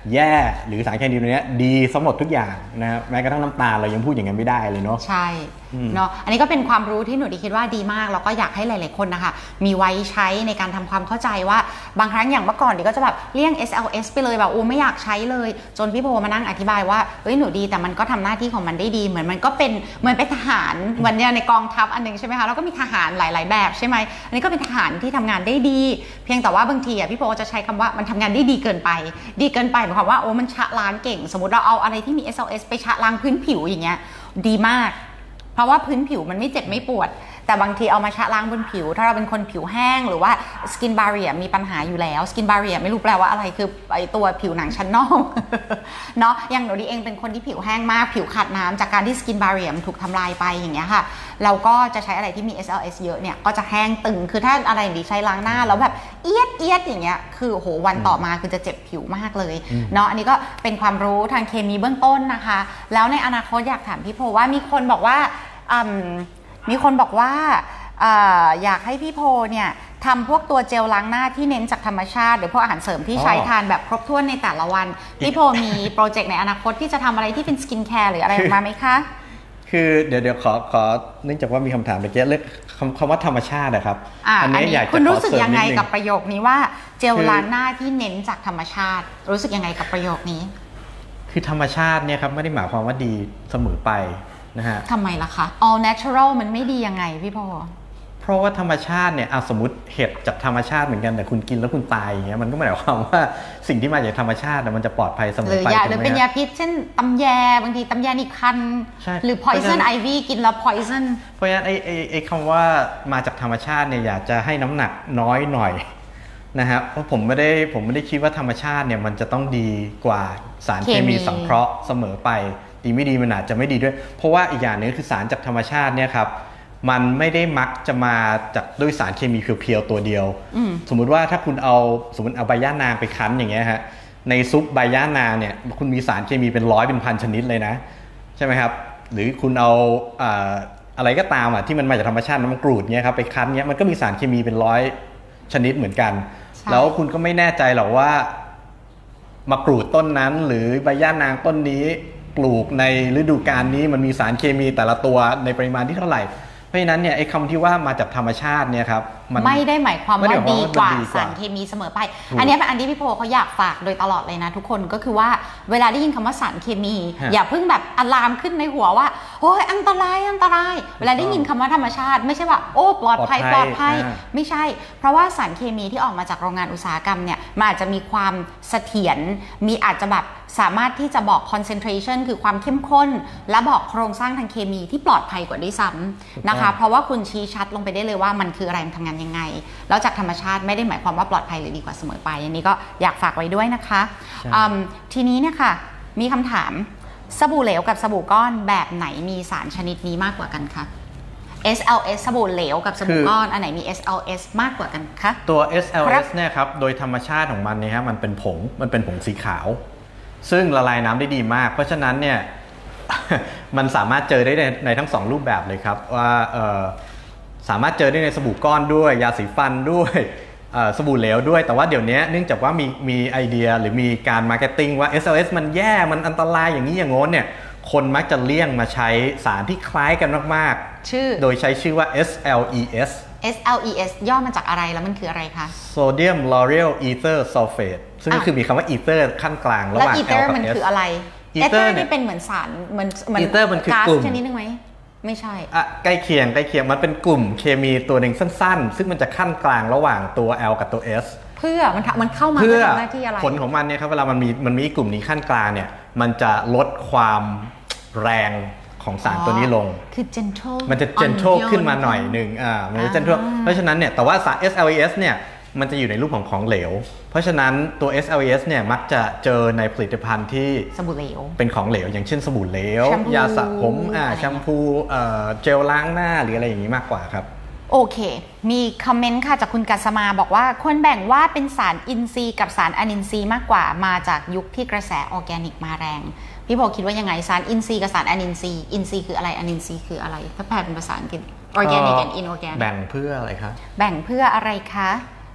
แย่หรือสารเคมีตัวนี้ดีสมหมดทุกอย่างนะครับแม้กระทั่งน้ำตาลเรายังพูดอย่างนั้นไม่ได้เลยเนาะใช่เนาะอันนี้ก็เป็นความรู้ที่หนูดีคิดว่าดีมากแล้วก็อยากให้หลายๆคนนะคะมีไว้ใช้ในการทำความเข้าใจว่าบางครั้งอย่างเมื่อก่อนดีก็จะแบบเลี่ยง เอส แอล เอส ไปเลยแบบโอ้ไม่อยากใช้เลยจนพี่โบมานั่งอธิบายว่าเฮ้ยหนูดีแต่มันก็ทำหน้าที่ของมันได้ดีเหมือนมันก็เป็นเหมือนเป็นทหารวันนี้ในกองทัพอันนึงใช่ไหมคะแล้วก็มีทหารหลายๆแบบใช่ไหมอันนี้ก็เป็นทหารที่ทำงานได้ดีเพียงแต่ว่าบางทีอ่ะพี่โบจะใช้คำว่ามันทำงานได้ดีเกินไปดีเกินไปหมายความว่าโอ้มันชะล้างเก่งสมมติเราเอาอะไรที่มี เอส แอล เอส ไปชะล้างพื้นผิวอย่างเงี้ยดีมากเพราะว่าพื้นผิวมันไม่เจ็บไม่ปวดแต่บางทีเอามาชะล้างบนผิวถ้าเราเป็นคนผิวแห้งหรือว่า skin barrier มีปัญหาอยู่แล้ว skin barrier ไม่รู้แปลว่าอะไรคือไอตัวผิวหนังชั้นนอกเนาะอย่างหนูดีเองเป็นคนที่ผิวแห้งมากผิวขาดน้ำจากการที่ skin barrier มันถูกทำลายไปอย่างเงี้ยค่ะเราก็จะใช้อะไรที่มี เอส แอล เอส เยอะเนี่ยก็จะแห้งตึงคือถ้าอะไรดีใช้ล้างหน้าแล้วแบบเอียดเอียดอย่างเงี้ยคือโหวันต่อมาคือจะเจ็บผิวมากเลยเนาะอันนี้ก็เป็นความรู้ทางเคมีเบื้องต้นนะคะแล้วในอนาคตอยากถามพี่โพว่ามีคนบอกว่ามีคนบอกว่าอยากให้พี่โพเนี่ยทำพวกตัวเจลล้างหน้าที่เน้นจากธรรมชาติหรือพวกอาหารเสริมที่ใช้ทานแบบครบถ้วนในแต่ละวันพี่โพมีโปรเจกต์ในอนาคตที่จะทำอะไรที่เป็นสกินแคร์หรืออะไรออกมาไหมคะคือเดี๋ยวเดี๋ยวขอขอเนื่องจากว่ามีคำถามเมื่อกี้เรื่องคำคำว่าธรรมชาตินะครับอันนี้อยากจะคุณรู้สึกยังไงกับประโยคนี้ว่าเจลล้างหน้าที่เน้นจากธรรมชาติรู้สึกยังไงกับประโยคนี้คือธรรมชาติเนี่ยครับไม่ได้หมายความว่าดีเสมอไปนะฮะทำไมล่ะคะ all natural มันไม่ดียังไงพี่โพเพราะว่าธรรมชาติเนี่ยสมมติเห็ดจากธรรมชาติเหมือนกันแต่คุณกินแล้วคุณตายอย่างเงี้ยมันก็ไม่ได้หมายความว่าสิ่งที่มาจากธรรมชาติมันจะปลอดภัยเสมอไปหรือหรือเป็นยาพิษเช่นตำแยบางทีตำแยนี่คันหรือ poison ivy กินแล้ว poison เพราะฉะนั้นไอ้ไอ้ไอ้คำว่ามาจากธรรมชาติเนี่ยอยากจะให้น้ำหนักน้อยหน่อยนะครับเพราะผมไม่ได้ผมไม่ได้คิดว่าธรรมชาติเนี่ยมันจะต้องดีกว่าสารเคมีสังเคราะห์เสมอไปดีไม่ดีมันอาจจะไม่ดีด้วยเพราะว่าอีกอย่างนึงคือสารจากธรรมชาติเนี่ยครับมันไม่ได้มักจะมาจากด้วยสารเคมีเพียวๆตัวเดียวสมมุติว่าถ้าคุณเอาสมมติเอาใบย่านางไปคั้นอย่างเงี้ยฮะในซุปใบย่านางเนี่ยคุณมีสารเคมีเป็นร้อยเป็นพันชนิดเลยนะใช่ไหมครับหรือคุณเอาอ่าอะไรก็ตามอ่ะที่มันมาจากธรรมชาติน้ำมันกรูดเนี่ยครับไปคั้นเนี่ยมันก็มีสารเคมีเป็นร้อยชนิดเหมือนกันแล้วคุณก็ไม่แน่ใจหรอกว่ามะกรูดต้นนั้นหรือใบย่านางต้นนี้ปลูกในฤดูกาลนี้มันมีสารเคมีแต่ละตัวในปริมาณที่เท่าไหร่เพราะฉะนั้นเนี่ยไอ้คำที่ว่ามาจากธรรมชาติเนี่ยครับมันไม่ได้หมายความว่าดีกว่าสารเคมีเสมอไปอันนี้เป็นอันที่พี่โพเขาอยากฝากโดยตลอดเลยนะทุกคนก็คือว่าเวลาได้ยินคำว่าสารเคมีอย่าเพิ่งแบบอะลามขึ้นในหัวว่าโอ้ยอันตรายอันตรายเวลาได้ยินคำว่าธรรมชาติไม่ใช่ว่าโอ้ปลอดภัยปลอดภัยไม่ใช่เพราะว่าสารเคมีที่ออกมาจากโรงงานอุตสาหกรรมเนี่ยมันอาจจะมีความเสถียรมีอาจจะแบบสามารถที่จะบอก concentration คือความเข้มข้นและบอกโครงสร้างทางเคมีที่ปลอดภัยกว่าด้วยซ้ำนะคะเพราะว่าคุณชี้ชัดลงไปได้เลยว่ามันคืออะไรมันทำงานยังไงแล้วจากธรรมชาติไม่ได้หมายความว่าปลอดภัยหรือดีกว่าเสมอไปอันนี้ก็อยากฝากไว้ด้วยนะคะทีนี้เนี่ยค่ะมีคำถามสบู่เหลวกับสบู่ก้อนแบบไหนมีสารชนิดนี้มากกว่ากันคะ เอส แอล เอส สบู่เหลวกับสบู่ก้อนอันไหนมี เอส แอล เอส มากกว่ากันคะตัว เอส แอล เอส เนี่ยครับโดยธรรมชาติของมันเนี่ยฮะมันเป็นผงมันเป็นผงสีขาวซึ่งละลายน้ำได้ดีมากเพราะฉะนั้นเนี่ย มันสามารถเจอได้ในในทั้งสองรูปแบบเลยครับว่าสามารถเจอได้ในสบู่ก้อนด้วยยาสีฟันด้วยสบู่เหลวด้วยแต่ว่าเดี๋ยวนี้เนื่องจากว่ามีมีไอเดียหรือมีการมาร์เก็ตติ้งว่า เอส แอล เอส มันแย่มันอันตรายอย่างนี้อย่างโน้นเนี่ยคนมักจะเลี่ยงมาใช้สารที่คล้ายกันมากๆชื่อโดยใช้ชื่อว่า เอส แอล อี เอสเอส แอล อี เอส ย่อมาจากอะไรแล้วมันคืออะไรคะโซเดียมลอเรลอีเทอร์ซัลเฟตซึ่งก็คือมีคำว่าอีเทอร์ขั้นกลางระหว่าง L กับ S มันคืออะไรอีเทอร์นี่เป็นเหมือนสารเหมือนเหมือนก๊าซชนิดนึงไหมไม่ใช่อ่ะใกล้เคียงใกล้เคียงมันเป็นกลุ่มเคมีตัวหนึ่งสั้นๆซึ่งมันจะขั้นกลางระหว่างตัว L กับตัว S เพื่อมันมันเข้ามาเพื่อหน้าที่อะไรผลของมันเนี่ยครับเวลามันมีมันมีกลุ่มนี้ขั้นกลางเนี่ยมันจะลดความแรงของสารตัวนี้ลงคือ gentle มันจะ gentle ขึ้นมาหน่อยหนึ่งอ่ามันจะ gentle เพราะฉะนั้นเนี่ยแต่ว่าสาร เอส แอล อี เอส เนี่ยมันจะอยู่ในรูปของของเหลวเพราะฉะนั้นตัว เอส แอล อี เอส เนี่ยมักจะเจอในผลิตภัณฑ์ที่สบู่เหลวเป็นของเหลวอย่างเช่นสบู่เหลวยาสระผมอ่าแชมพูเอ่อเจลล้างหน้าหรืออะไรอย่างนี้มากกว่าครับโอเคมีคอมเมนต์ค่ะจากคุณกัสมาบอกว่าควรแบ่งว่าเป็นสารอินทรีย์กับสารอนินทรีย์มากกว่ามาจากยุคที่กระแสออร์แกนิกมาแรงพี่โบคิดว่ายังไงสารอินทรีย์กับสารอนินทรีย์อินทรีย์คืออะไรอนินทรีย์คืออะไรถ้าแปลเป็นภาษาอังกฤษ organic and inorganic แบ่งเพื่ออะไรคะแบ่งเพื่ออะไรคะ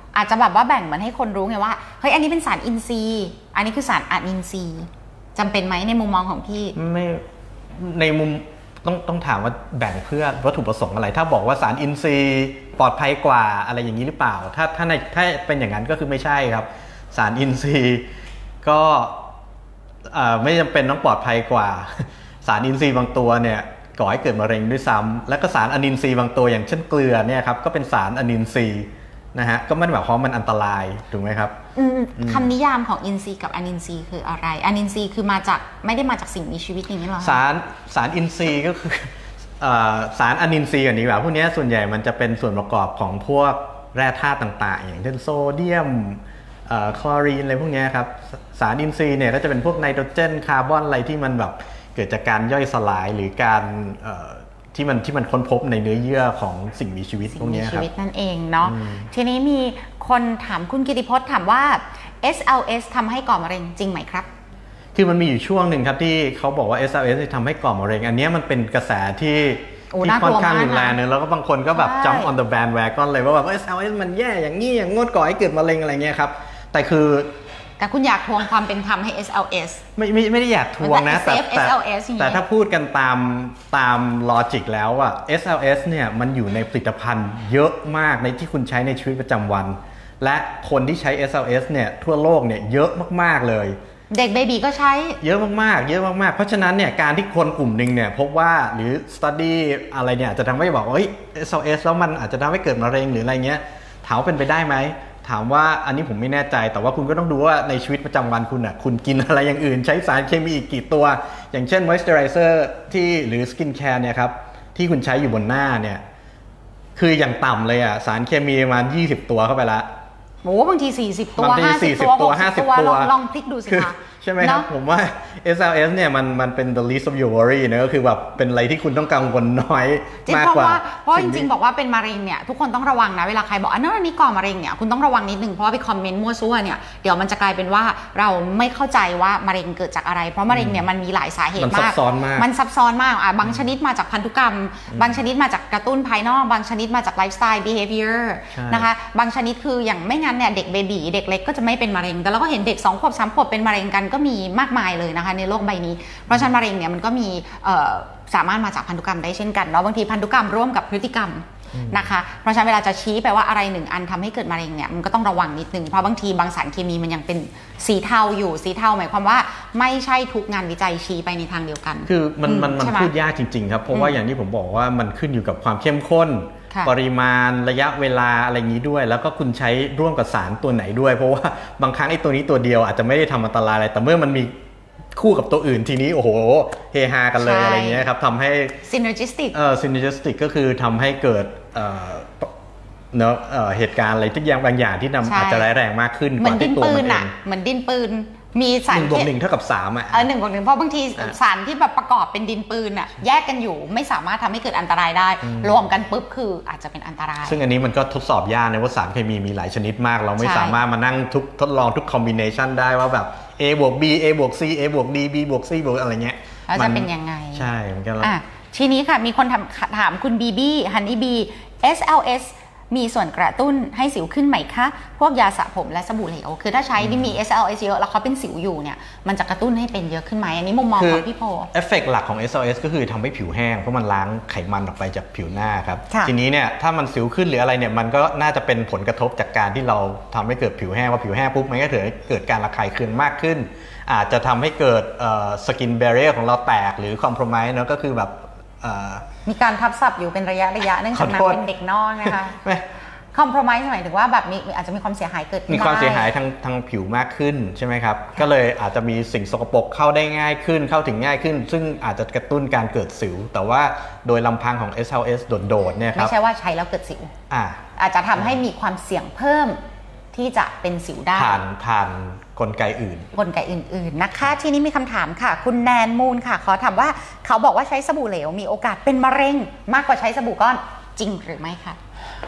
อาจจะแบบว่าแบ่งเหมือนให้คนรู้ไงว่าเฮ้ยอันนี้เป็นสารอินทรีย์อันนี้คือสารอะนินทรีย์จำเป็นไหมในมุมมองของพี่ไม่ในมุมต้องต้องถามว่าแบ่งเพื่อวัตถุประสงค์อะไรถ้าบอกว่าสารอินทรีย์ปลอดภัยกว่าอะไรอย่างนี้หรือเปล่าถ้าถ้าในถ้าเป็นอย่างนั้นก็คือไม่ใช่ครับสารอินทรีย์ก็ไม่จำเป็นต้องปลอดภัยกว่าสารอินทรีย์บางตัวเนี่ยก่อให้เกิดมะเร็งด้วยซ้ำและก็สารอะนินทรีย์บางตัวอย่างเช่นเกลือเนี่ยครับก็เป็นสารอะนินทรีย์นะฮะก็ไม่ได้หมายความว่ามันอันตรายถูกไหมครับคำนิยามของอินทรีย์กับอะนินทรีย์คืออะไรอะนินทรีย์คือมาจากไม่ได้มาจากสิ่งมีชีวิตอย่างนี้หรอสารสารอินทรีย์ก็คือสารอะนินทรีย์อย่างนี้แบบพวกนี้ส่วนใหญ่มันจะเป็นส่วนประกอบของพวกแร่ธาตุต่างๆอย่างเช่นโซเดียมคลอรีนอะไรพวกนี้ครับสารอินทรีย์เนี่ยก็จะเป็นพวกไนโตรเจนคาร์บอนอะไรที่มันแบบเกิดจากการย่อยสลายหรือการที่มันที่มันค้นพบในเนื้อเยื่อของสิ่งมีชีวิตพวกนี้ครับสิ่งมีชีวิตนั่นเองเนาะทีนี้มีคนถามคุณกิติพจน์ถามว่า เอส แอล เอส ทำให้ก่อมะเร็งจริงไหมครับคือมันมีอยู่ช่วงหนึ่งครับที่เขาบอกว่า เอส แอล เอส ทำให้ก่อมะเร็งอันนี้มันเป็นกระแสที่ที่ค่อนข้างรุนแรงเลยแล้วก็บางคนก็แบบ jump on the bandwagon เลยว่าแบบ เอส แอล เอส มันแย่อย่างนี้อย่างงดก่อให้เกิดมะเร็งอะไรเงี้ยครับแต่คือแต่คุณอยากทวงความเป็นธรรมให้ เอส แอล เอสไม่ไม่ไม่ได้อยากทวงนะแต่แต่แต่ถ้าพูดกันตามตามลอจิกแล้วอะ เอส แอล เอส เนี่ยมันอยู่ในผลิตภัณฑ์เยอะมากในที่คุณใช้ในชีวิตประจำวันและคนที่ใช้ เอส แอล เอส เนี่ยทั่วโลกเนี่ยเยอะมากๆเลยเด็กเบบีก็ใช้เยอะมากๆเยอะมากๆเพราะฉะนั้นเนี่ยการที่คนกลุ่มนึงเนี่ยพบว่าหรือ study อะไรเนี่ยจะทำให้บอกว่าเฮ้ย เอส แอล เอส แล้วมันอาจจะทำให้เกิดมะเร็งหรืออะไรเงี้ยถามว่าเป็นไปได้ไหมถามว่าอันนี้ผมไม่แน่ใจแต่ว่าคุณก็ต้องดูว่าในชีวิตประจำวันคุณอ่ะคุณกินอะไรอย่างอื่นใช้สารเคมีอีกกี่ตัวอย่างเช่น moisturizer ที่หรือ skin care เนี่ยครับที่คุณใช้อยู่บนหน้าเนี่ยคืออย่างต่ำเลยอ่ะสารเคมีประมาณยี่สิบตัวเข้าไปละโอ้บางทีสี่สิบตัวห้าสิบตัวหกสิบตัวลองพลิกดูสิคะใช่ไหมครับผมว่า เอส แอล เอส เนี่ยมันมันเป็น the least of your worry นะก็คือแบบเป็นอะไรที่คุณต้องกังวลน้อยมากกว่าเพราะจริงๆบอกว่าเป็นมะเร็งเนี่ยทุกคนต้องระวังนะเวลาใครบอกอันนั้นอันนี้ก่อมะเร็งเนี่ยคุณต้องระวังนิดนึงเพราะว่าไปคอมเมนต์มั่วซั่วเนี่ยเดี๋ยวมันจะกลายเป็นว่าเราไม่เข้าใจว่ามะเร็งเกิดจากอะไรเพราะมะเร็งเนี่ยมันมีหลายสาเหตุมากมันซับซ้อนมากอ่ะบางชนิดมาจากพันธุกรรมบางชนิดมาจากกระตุ้นภายนอกบางชนิดมาจากไลฟ์สไตล์ behavior นะคะบางชนิดคืออย่างไม่งั้นเนี่ยเด็กเบบีเด็กเล็กก็จะไม่เป็นมะเร็งแต่เราก็เห็นเด็กสองขวบสามขวบเป็นมะเร็งกันก็มีมากมายเลยนะคะในโลกใบนี้เพราะฉะนั้นมะเร็งเนี่ยมันก็มีสามารถมาจากพันธุกรรมได้เช่นกันเนาะบางทีพันธุกรรมร่วมกับพฤติกรรมนะคะเพราะฉะนั้นเวลาจะชี้ไปว่าอะไรหนึ่งอันทำให้เกิดมะเร็งเนี่ยมันก็ต้องระวังนิดนึงเพราะบางทีบางสารเคมีมันยังเป็นสีเทาอยู่สีเทาหมายความว่าไม่ใช่ทุกงานวิจัยชี้ไปในทางเดียวกันคือมันมันมันพูดยากจริงๆครับเพราะว่าอย่างที่ผมบอกว่ามันขึ้นอยู่กับความเข้มข้นปริมาณระยะเวลาอะไรอย่างนี้ด้วยแล้วก็คุณใช้ร่วมกับสารตัวไหนด้วยเพราะว่าบางครั้งไอ้ตัวนี้ตัวเดียวอาจจะไม่ได้ทำอันตรายอะไรแต่เมื่อมันมีคู่กับตัวอื่นทีนี้โอ้โหเฮฮากันเลยอะไรเงี้ยครับทำให้ synergistic เอ่อ synergistic ก็คือทำให้เกิดเอ่อเนาะเอ่อเหตุการณ์อะไรทุกอย่างบางอย่างที่นำอาจจะร้ายแรงมากขึ้นกว่าที่ตัวมันเองเหมือนดินปืนมีสารหนึ่งบวกหนึ่งเท่ากับสามอ่ะเออหนึ่งบวกหนึ่งเพราะบางทีสารที่แบบประกอบเป็นดินปืนอ่ะแยกกันอยู่ไม่สามารถทำให้เกิดอันตรายได้รวมกันปุ๊บคืออาจจะเป็นอันตรายซึ่งอันนี้มันก็ทดสอบยากนะว่าสารเคมีมีหลายชนิดมากเราไม่สามารถมานั่งทุกทดลองทุกคอมบิเนชันได้ว่าแบบ A บวก B A บวก C A บวก D B บวก C บวกอะไรเงี้ยแล้วจะเป็นยังไงใช่มันก็อ่ะทีนี้ค่ะมีคนถามถามคุณบีบี้ฮันนี่บี เอส แอล เอสมีส่วนกระตุ้นให้สิวขึ้นไหมคะพวกยาสระผมและสบู่เหลวคือถ้าใช้ที่มี เอส แอล เอส เยอะแล้วเขาเป็นสิวอยู่เนี่ยมันจะกระตุ้นให้เป็นเยอะขึ้นไหมอันนี้มุมมองของพี่โพเอฟเฟกต์หลักของ เอส แอล เอส ก็คือทำให้ผิวแห้งเพราะมันล้างไขมันออกไปจากผิวหน้าครับทีนี้เนี่ยถ้ามันสิวขึ้นหรืออะไรเนี่ยมันก็น่าจะเป็นผลกระทบจากการที่เราทำให้เกิดผิวแห้งว่าผิวแห้งปุ๊บมันก็เกิดการระคายเคืองมากขึ้นอาจจะทำให้เกิดสกินแบเรียร์ของเราแตกหรือคอมโพรไมซ์เนาะก็คือแบบมีการทับศัพท์อยู่เป็นระยะระยะเนื่องจากนั้นเป็นเด็กนอกนะคะคอมโพรไมซ์หมายถึงว่าแบบมีอาจจะมีความเสียหายเกิดขึ้นมีความเสียหายทางทางผิวมากขึ้นใช่ไหมครับก็เลยอาจจะมีสิ่งสกปรกเข้าได้ง่ายขึ้นเข้าถึงง่ายขึ้นซึ่งอาจจะกระตุ้นการเกิดสิวแต่ว่าโดยลำพังของ เอส แอล เอส โดดๆเนี่ยครับไม่ใช่ว่าใช้แล้วเกิดสิวอ่าอาจจะทำให้มีความเสี่ยงเพิ่มที่จะเป็นสิวได้ผ่านผ่านกลไกอื่นกลไกอื่นๆนะคะทีนี้มีคำถามค่ะคุณแนนมูลค่ะขอถามว่าเขาบอกว่าใช้สบู่เหลวมีโอกาสเป็นมะเร็งมากกว่าใช้สบู่ก้อนจริงหรือไม่คะ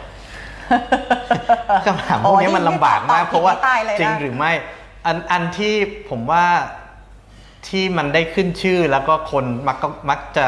คำถามพวกนี้มันลำบากมากเพราะว่าจริงหรือไม่อันอันที่ผมว่าที่มันได้ขึ้นชื่อแล้วก็คนมักก็มักจะ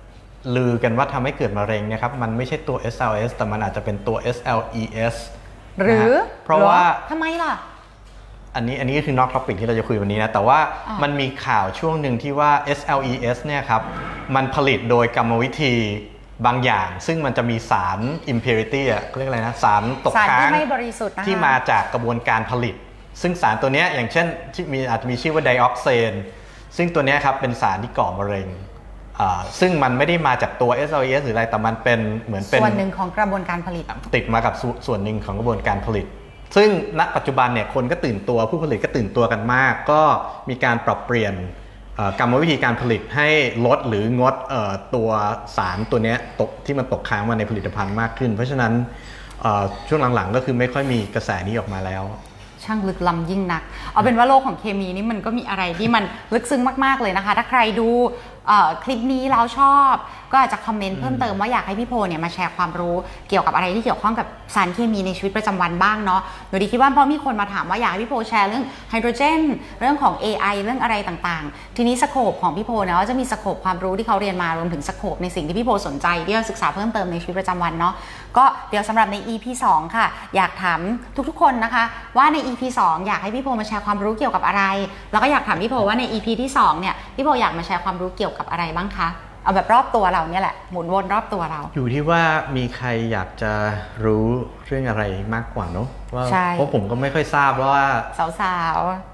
ลือกันว่าทำให้เกิดมะเร็งนะครับมันไม่ใช่ตัว เอส แอล เอส แต่มันอาจจะเป็นตัว เอส แอล อี เอสหรือเพราะว่าทำไมล่ะอันนี้อันนี้ก็คือนอกท็อปิกที่เราจะคุยวันนี้นะแต่ว่ามันมีข่าวช่วงหนึ่งที่ว่า เอส แอล อี เอส เนี่ยครับมันผลิตโดยกรรมวิธีบางอย่างซึ่งมันจะมีสาร impurity อ่ะเรียกอะไรนะสารตกค้างที่ไม่บริสุทธิ์ที่มาจากกระบวนการผลิตซึ่งสารตัวนี้อย่างเช่นที่มีอาจจะมีชื่อว่าไดออกเซนซึ่งตัวนี้ครับเป็นสารที่ก่อมะเร็งซึ่งมันไม่ได้มาจากตัว เอส แอล อี เอส หรืออะไรแต่มันเป็นเหมือนเป็นส่วนหนึ่งของกระบวนการผลิตติดมากับส่วนหนึ่งของกระบวนการผลิตซึ่งณปัจจุบันเนี่ยคนก็ตื่นตัวผู้ผลิตก็ตื่นตัวกันมากก็มีการปรับเปลี่ยนกรรมวิธีการผลิตให้ลดหรืองดตัวสารตัวนี้ตกที่มันตกค้างมาในผลิตภัณฑ์มากขึ้นเพราะฉะนั้นช่วงหลังๆก็คือไม่ค่อยมีกระแสนี้ออกมาแล้วช่างลึกล้ำยิ่งนักเอาเป็นว่าโลกของเคมีนี่มันก็มีอะไรที่มันลึกซึ้งมากๆเลยนะคะถ้าใครดูคลิปนี้แล้วชอบก็อาจจะคอมเมนต์เพิ่มเติมว่าอยากให้พี่โพเนี่ยมาแชร์ความรู้เกี่ยวกับอะไรที่เกี่ยวข้องกับสารเคมีในชีวิตประจำวันบ้างเนาะหนูดีคิดว่าเพราะมีคนมาถามว่าอยากให้พี่โพแชร์เรื่องไฮโดรเจนเรื่องของ เอ ไอ เรื่องอะไรต่างๆทีนี้สโคปของพี่โพเนี่ยก็จะมีสโคปความรู้ที่เขาเรียนมารวมถึงสโคปในสิ่งที่พี่โพสนใจที่จะศึกษาเพิ่มเติมในชีวิตประจำวันเนาะก็เดี๋ยวสำหรับใน อี พี สองค่ะอยากถามทุกๆคนนะคะว่าใน อี พี สองอยากให้พี่โพมาแชร์ความรู้เกี่ยวกับอะไรแล้วก็อยากถามพี่โพว่าใน อี พี ที่สองเนี่ยพี่โพอยากมาแชร์ความรู้เกี่ยวกับอะไรบ้างคะเอาแบบรอบตัวเราเนี่ยแหละหมุนวนรอบตัวเราอยู่ที่ว่ามีใครอยากจะรู้เรื่องอะไรมากกว่าเนอะว่าเพราะผมก็ไม่ค่อยทราบว่าสาว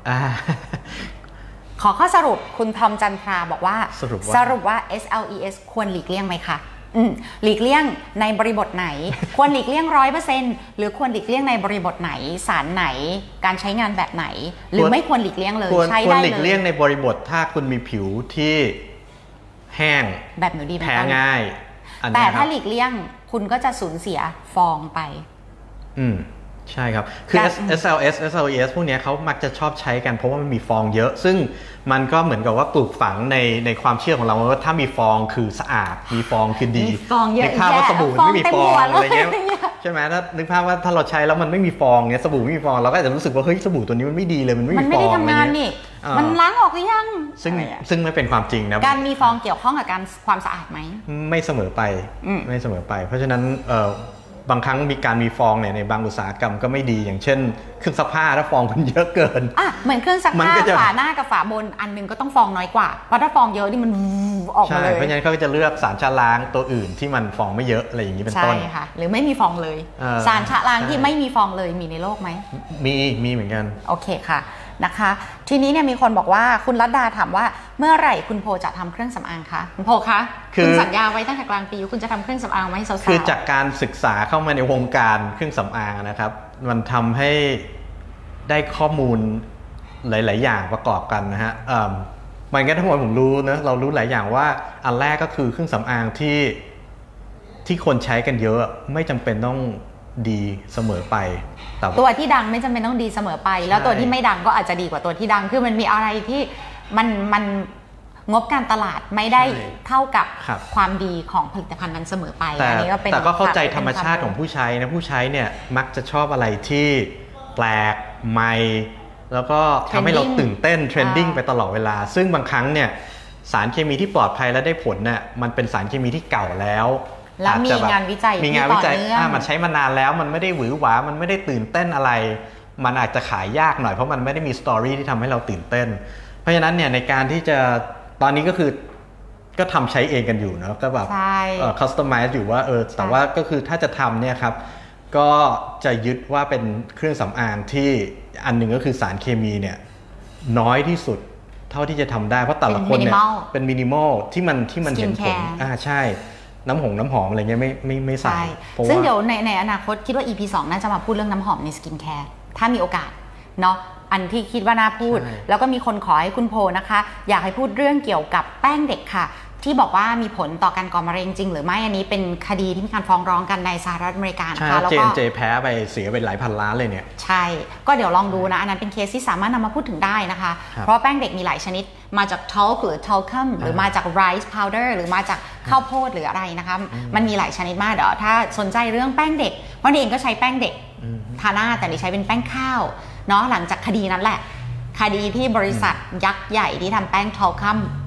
ๆขอข้อสรุปคุณทอมจันทราบอกว่าสรุปว่าสรุปว่า เอส แอล อี เอส ควรหลีกเลี่ยงไหมคะอืมหลีกเลี่ยงในบริบทไหน ควรหลีกเลี่ยง ร้อยเปอร์เซ็นต์ หรือควรหลีกเลี่ยงในบริบทไหนสารไหนการใช้งานแบบไหนหรือไม่ควรหลีกเลี่ยงเลยใช้ได้เลยควรหลีกเลี่ยงในบริบทถ้าคุณมีผิวที่แห้งแบบหนูดีแพ้ง่ายแต่ถ้าหลีกเลี่ยงคุณก็จะสูญเสียฟองไปอืมใช่ครับคือ เอส แอล เอส เอส แอล อี เอส พวกนี้เขามักจะชอบใช้กันเพราะว่ามันมีฟองเยอะซึ่งมันก็เหมือนกับว่าปลูกฝังในในความเชื่อของเราว่าถ้ามีฟองคือสะอาดมีฟองคือดีนึกภาพว่าสบู่ไม่มีฟองอะไรเงี้ยใช่ไหมถ้านึกภาพว่าถ้าเราใช้แล้วมันไม่มีฟองเนี่ยสบู่ไม่มีฟองเราก็อาจจะรู้สึกว่าเฮ้ยสบู่ตัวนี้มันไม่ดีเลยมันไม่มีฟองมันไม่ได้ทำงานนี่มันล้างออกหรือยังซึ่งซึ่งไม่เป็นความจริงนะการมีฟองเกี่ยวข้องกับการความสะอาดไหมไม่เสมอไปไม่เสมอไปเพราะฉะนั้นบางครั้งมีการมีฟองเนี่ยในบางอุตสาหกรรมก็ไม่ดีอย่างเช่นเครื่องซักผ้าถ้าฟองมันเยอะเกินอ่ะเหมือนเครื่องซักผ้าฝาหน้ากับฝาบนอันนึงก็ต้องฟองน้อยกว่าเพราะถ้าฟองเยอะนี่มันออกมาเลยเพราะฉะนั้นเขาจะเลือกสารชะล้างตัวอื่นที่มันฟองไม่เยอะอะไรอย่างนี้เป็นต้นใช่ค่ะหรือไม่มีฟองเลยสารชะล้างที่ไม่มีฟองเลยมีในโลกไหมมีมีเหมือนกันโอเคค่ะนะคะทีนี้เนี่ยมีคนบอกว่าคุณรัตดาถามว่าเมื่อไหร่คุณโพจะทำเครื่องสำอางคะคุณโพคะคุณสัญญาไว้ตั้งแต่กลางปีคุณจะทำเครื่องสำอางมาให้สาวๆคือจากการศึกษาเข้ามาในวงการเครื่องสำอางนะครับมันทำให้ได้ข้อมูลหลายๆอย่างประกอบกันนะฮะมันก็ทั้งหมดผมรู้นะเรารู้หลายอย่างว่าอันแรกก็คือเครื่องสำอางที่ที่คนใช้กันเยอะไม่จำเป็นต้องดีเสมอไปตัวที่ดังไม่จำเป็นต้องดีเสมอไปแล้วตัวที่ไม่ดังก็อาจจะดีกว่าตัวที่ดังคือมันมีอะไรที่มันมันงบการตลาดไม่ได้เท่ากับความดีของผลิตภัณฑ์นั้นเสมอไปอันนี้ก็เป็นแต่ก็เข้าใจธรรมชาติของผู้ใช้นะผู้ใช้เนี่ยมักจะชอบอะไรที่แปลกใหม่แล้วก็ทำให้เราตื่นเต้นเทรนดิ้งไปตลอดเวลาซึ่งบางครั้งเนี่ยสารเคมีที่ปลอดภัยและได้ผลเนี่ยมันเป็นสารเคมีที่เก่าแล้วแล้วมีงานวิจัยมีงานวิจัยมันใช้มานานแล้วมันไม่ได้หวือหวามันไม่ได้ตื่นเต้นอะไรมันอาจจะขายยากหน่อยเพราะมันไม่ได้มีสตอรี่ที่ทำให้เราตื่นเต้นเพราะฉะนั้นเนี่ยในการที่จะตอนนี้ก็คือก็ทำใช้เองกันอยู่นะก็แบบคัสตอมไมซ์อยู่ว่าเออแต่ว่าก็คือถ้าจะทำเนี่ยครับก็จะยึดว่าเป็นเครื่องสำอางที่อันหนึ่งก็คือสารเคมีเนี่ยน้อยที่สุดเท่าที่จะทำได้เพราะแต่ละคนเนี่ยเป็นมินิมอลที่มันที่มันเห็นผลอ่าใช่น้ำหงน้ำหอมอะไรเงี้ยไม่ไม่ไม่ใส่ซึ่งเดี๋ยวในในอนาคตคิดว่า อี พี สอง น่าจะมาพูดเรื่องน้ำหอมในสกินแคร์ถ้ามีโอกาสเนาะอันที่คิดว่าน่าพูดแล้วก็มีคนขอให้คุณโพนะคะอยากให้พูดเรื่องเกี่ยวกับแป้งเด็กค่ะที่บอกว่ามีผลต่อการก่อมะเร็งจริงหรือไม่อันนี้เป็นคดีที่มีการฟ้องร้องกันในสหรัฐอเมริกานะคะแล้วก็เจนเจแพ้ไปเสียไปหลายพันล้านเลยเนี่ยใช่ก็เดี๋ยวลองดูนะอันนั้นเป็นเคสที่สามารถนำมาพูดถึงได้นะคะเพราะแป้งเด็กมีหลายชนิดมาจาก talc หรือ talcum หรือมาจาก rice powder หรือมาจากข้าวโพดหรืออะไรนะคะมันมีหลายชนิดมากเดี๋ยวถ้าสนใจเรื่องแป้งเด็กเพราะนี่เองก็ใช้แป้งเด็กทาหน้าแต่นี่ใช้เป็นแป้งข้าวเนาะหลังจากคดีนั้นแหละคดีที่บริษัทยักษ์ใหญ่ที่ทำแป้ง talcum พ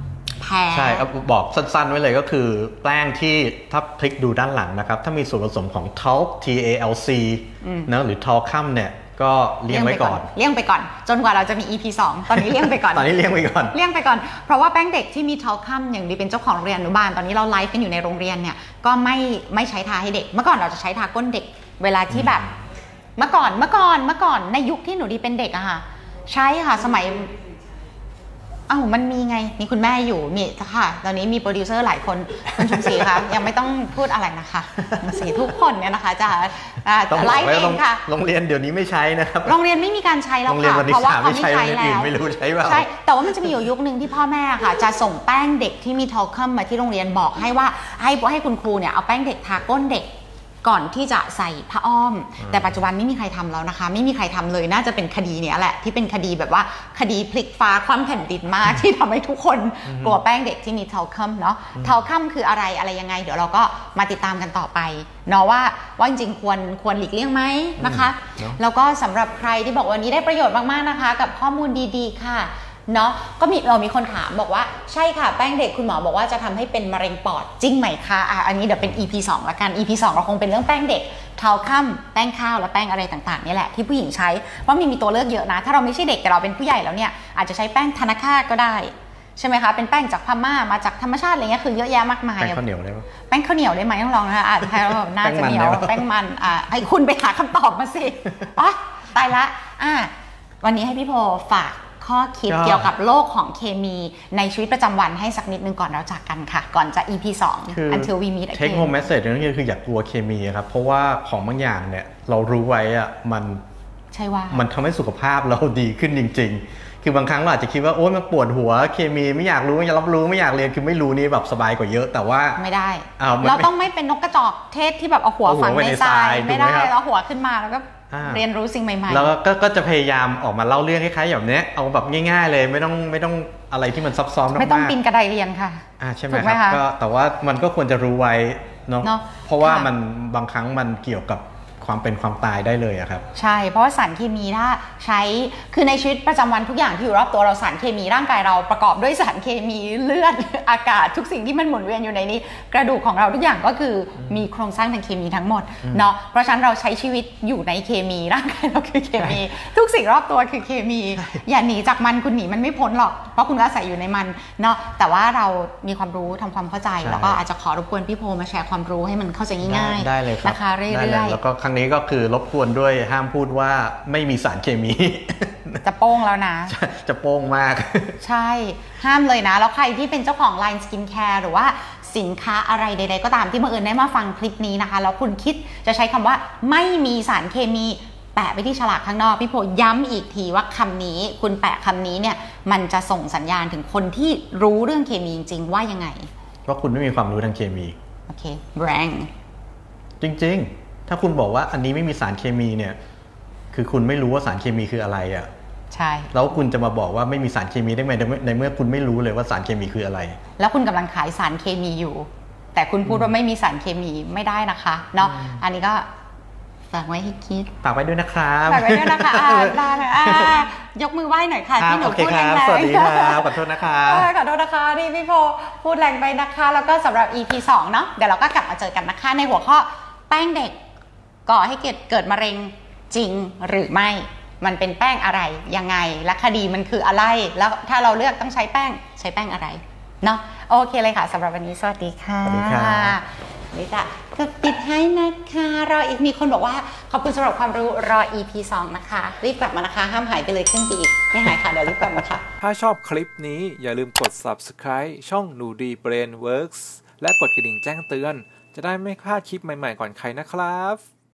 ท้ใช่ครับบอกสั้นๆไว้เลยก็คือแป้งที่ถ้าพลิกดูด้านหลังนะครับถ้ามีส่วนผสมของ talc T A L C นะหรือ talcum เนี่ยก็เลี่ยงไว้ก่อนเลี่ยงไปก่อนจนกว่าเราจะมี อี พี สองตอนนี้เลี่ยงไปก่อนตอนนี้เลี่ยงไปก่อนเลี่ยงไปก่อนเพราะว่าแป้งเด็กที่มีทอลคัมอย่างดีเป็นเจ้าของโรงเรียนอนุบาลตอนนี้เราไลฟ์กันอยู่ในโรงเรียนเนี่ยก็ไม่ไม่ใช้ทาให้เด็กเมื่อก่อนเราจะใช้ทาก้นเด็กเวลาที่แบบเมื่อก่อนเมื่อก่อนเมื่อก่อนในยุคที่หนูดีเป็นเด็กอะค่ะใช้ค่ะสมัยอ้าวมันมีไงมีคุณแม่อยู่มีค่ะตอนนี้มีโปรดิวเซอร์หลายคนคุณชมศรีคะยังไม่ต้องพูดอะไรนะคะชมศรีทุกคนเนี่ยนะคะจะไลฟ์เองค่ะโรงเรียนเดี๋ยวนี้ไม่ใช้นะครับโรงเรียนไม่มีการใช้แล้วค่ะเพราะว่าเขาไม่ใช้แล้วไม่รู้ใช้เปล่าใช่แต่ว่ามันจะมีอยู่ยุคนึงที่พ่อแม่ค่ะจะส่งแป้งเด็กที่มีทอลคัมมาที่โรงเรียนบอกให้ว่าให้ให้คุณครูเนี่ยเอาแป้งเด็กทาก้นเด็กก่อนที่จะใส่ผ้าอ้อมแต่ปัจจุบันไม่มีใครทำแล้วนะคะไม่มีใครทำเลยน่าจะเป็นคดีเนี้ยแหละที่เป็นคดีแบบว่าคดีพลิกฟ้าคว่ำแผ่นดินมากที่ทำให้ทุกคนกลัวแป้งเด็กที่มีทอลคัมเนาะทอลคัมคืออะไรอะไรยังไงเดี๋ยวเราก็มาติดตามกันต่อไปเนาะว่าว่าจริงๆควรควรหลีกเลี่ยงไหมนะคะแล้วก็สำหรับใครที่บอกวันนี้ได้ประโยชน์มากๆนะคะกับข้อมูลดีๆค่ะเนาะก็มีเรามีคนถามบอกว่าใช่ค่ะแป้งเด็กคุณหมอบอกว่าจะทำให้เป็นมะเร็งปอดจริงไหมคะอ่ะอันนี้เดี๋ยวเป็น อี พี สองละกัน อี พี สองเราคงเป็นเรื่องแป้งเด็กทาลคัมแป้งข้าวและแป้งอะไรต่างๆนี่แหละที่ผู้หญิงใช้เพราะมีมีตัวเลือกเยอะนะถ้าเราไม่ใช่เด็กแต่เราเป็นผู้ใหญ่แล้วเนี่ยอาจจะใช้แป้งธนาคารก็ได้ใช่ไหมคะเป็นแป้งจากพม่ามาจากธรรมชาติอะไรเงี้ยคือเยอะแยะมากมายแป้งข้าวเหนียวได้ไหมแป้งข้าวเหนียวได้ไหมต้องลองนะคะอ่ะใช่แล้วน่าจะเหนียวแป้งมันอ่ะให้คุณไปหาคำตอบมาสิอ๋อตายละอ่ะวันนี้ให้พี่โพฝากข้อคิดเกี่ยวกับโลกของเคมีในชีวิตประจำวันให้สักนิดนึงก่อนเราจากกันค่ะก่อนจะ อี พี สอง until we meet again take home message นั่นคืออย่ากลัวเคมีครับเพราะว่าของบางอย่างเนี่ยเรารู้ไว้อะมันใช่ว่ามันทำให้สุขภาพเราดีขึ้นจริงๆคือบางครั้งเราอาจจะคิดว่าโอ๊ยมันปวดหัวเคมีไม่อยากรู้ไม่อยากรับรู้ไม่อยากเรียนคือไม่รู้นี่แบบสบายกว่าเยอะแต่ว่าไม่ได้เราต้องไม่เป็นนกกระจอกเทศที่แบบเอาหัวฝังในทรายไม่ได้เอาหัวขึ้นมาแล้วก็เรียนรู้สิ่งใหม่ๆแล้วก็ก็จะพยายามออกมาเล่าเรื่องคล้ายๆแบบนี้เอาแบบง่ายๆเลยไม่ต้องไม่ต้องอะไรที่มันซับซ้อนมากไม่ต้องปีนกระไดเรียนค่ะอ่าใช่ไหมครับก็แต่ว่ามันก็ควรจะรู้ไว้เนาะเพราะว่ามันบางครั้งมันเกี่ยวกับความเป็นความตายได้เลยอะครับใช่เพราะว่าสารเคมีถ้าใช้คือในชีวิตประจำวันทุกอย่างที่อยู่รอบตัวเราสารเคมีร่างกายเราประกอบด้วยสารเคมีเลือดอากาศทุกสิ่งที่มันหมุนเวียนอยู่ในนี้กระดูกของเราทุกอย่างก็คือมีโครงสร้างทางเคมีทั้งหมดเนาะเพราะฉะนั้นเราใช้ชีวิตอยู่ในเคมีร่างกายเราคือเคมีทุกสิ่งรอบตัวคือเคมีอย่าหนีจากมันคุณหนีมันไม่พ้นหรอกเพราะคุณอาศัยอยู่ในมันเนาะแต่ว่าเรามีความรู้ทำความเข้าใจแล้วก็อาจจะขอรบกวนพี่โพมาแชร์ความรู้ให้มันเข้าใจง่ายๆนะคะเรื่อยๆแล้วก็ครั้งนี้ก็คือรบกวนด้วยห้ามพูดว่าไม่มีสารเคมีจะโป้งแล้วนะจะโป้งมากใช่ห้ามเลยนะแล้วใครที่เป็นเจ้าของ Line Skin Care หรือว่าสินค้าอะไรใดๆก็ตามที่บังเอิญได้มาฟังคลิปนี้นะคะแล้วคุณคิดจะใช้คำว่าไม่มีสารเคมีแปะไปที่ฉลากข้างนอกพี่โพย้ำอีกทีว่าคำนี้คุณแปะคำนี้เนี่ยมันจะส่งสัญญาณถึงคนที่รู้เรื่องเคมีจริงๆว่ายังไงว่าคุณไม่มีความรู้ทางเคมีโอเคแรงจริงๆถ้าคุณบอกว่าอันนี้ไม่มีสารเคมีเนี่ยคือคุณไม่รู้ว่าสารเคมีคืออะไรอ่ะใช่แล้วคุณจะมาบอกว่าไม่มีสารเคมีได้ไหมในเมื่อคุณไม่รู้เลยว่าสารเคมีคืออะไรแล้วคุณกำลังขายสารเคมีอยู่แต่คุณพูดว่าไม่มีสารเคมีไม่ได้นะคะเนาะอันนี้ก็ฝากไว้ให้คิดฝากไว้ด้วยนะครับฝากไว้ด้วยนะคะลาหน่อยยกมือไหว้หน่อยค่ะที่หนูพูดแรงๆสวัสดีครับขอโทษนะคะขอโทษนะคะที่พี่โพพูดแรงไปนะคะแล้วก็สำหรับ อี พี สองเนาะเดี๋ยวเราก็กลับมาเจอกันนะคะในหัวข้อแป้งเด็กก่อให้เกิดเกิดมะเร็งจริงหรือไม่มันเป็นแป้งอะไรยังไงและคดีมันคืออะไรแล้วถ้าเราเลือกต้องใช้แป้งใช้แป้งอะไรเนาะโอเคเลยค่ะสำหรับวันนี้สวัสดีค่ะสวัสดีค่ะนี่จะจะปิดให้นะคะรออีกมีคนบอกว่าขอบคุณสำหรับความรู้รอ อี พี สองนะคะรีบกลับมานะคะห้ามหายไปเลยครึ่งปีอีกไม่หายค่ะเดี๋ยวรีบกลับมาค่ะถ้าชอบคลิปนี้อย่าลืมกด ซับสไครบ์ ช่องหนูดีเบรนเวิร์กส์และกดกระดิ่งแจ้งเตือนจะได้ไม่พลาดคลิปใหม่ๆก่อนใครนะครับ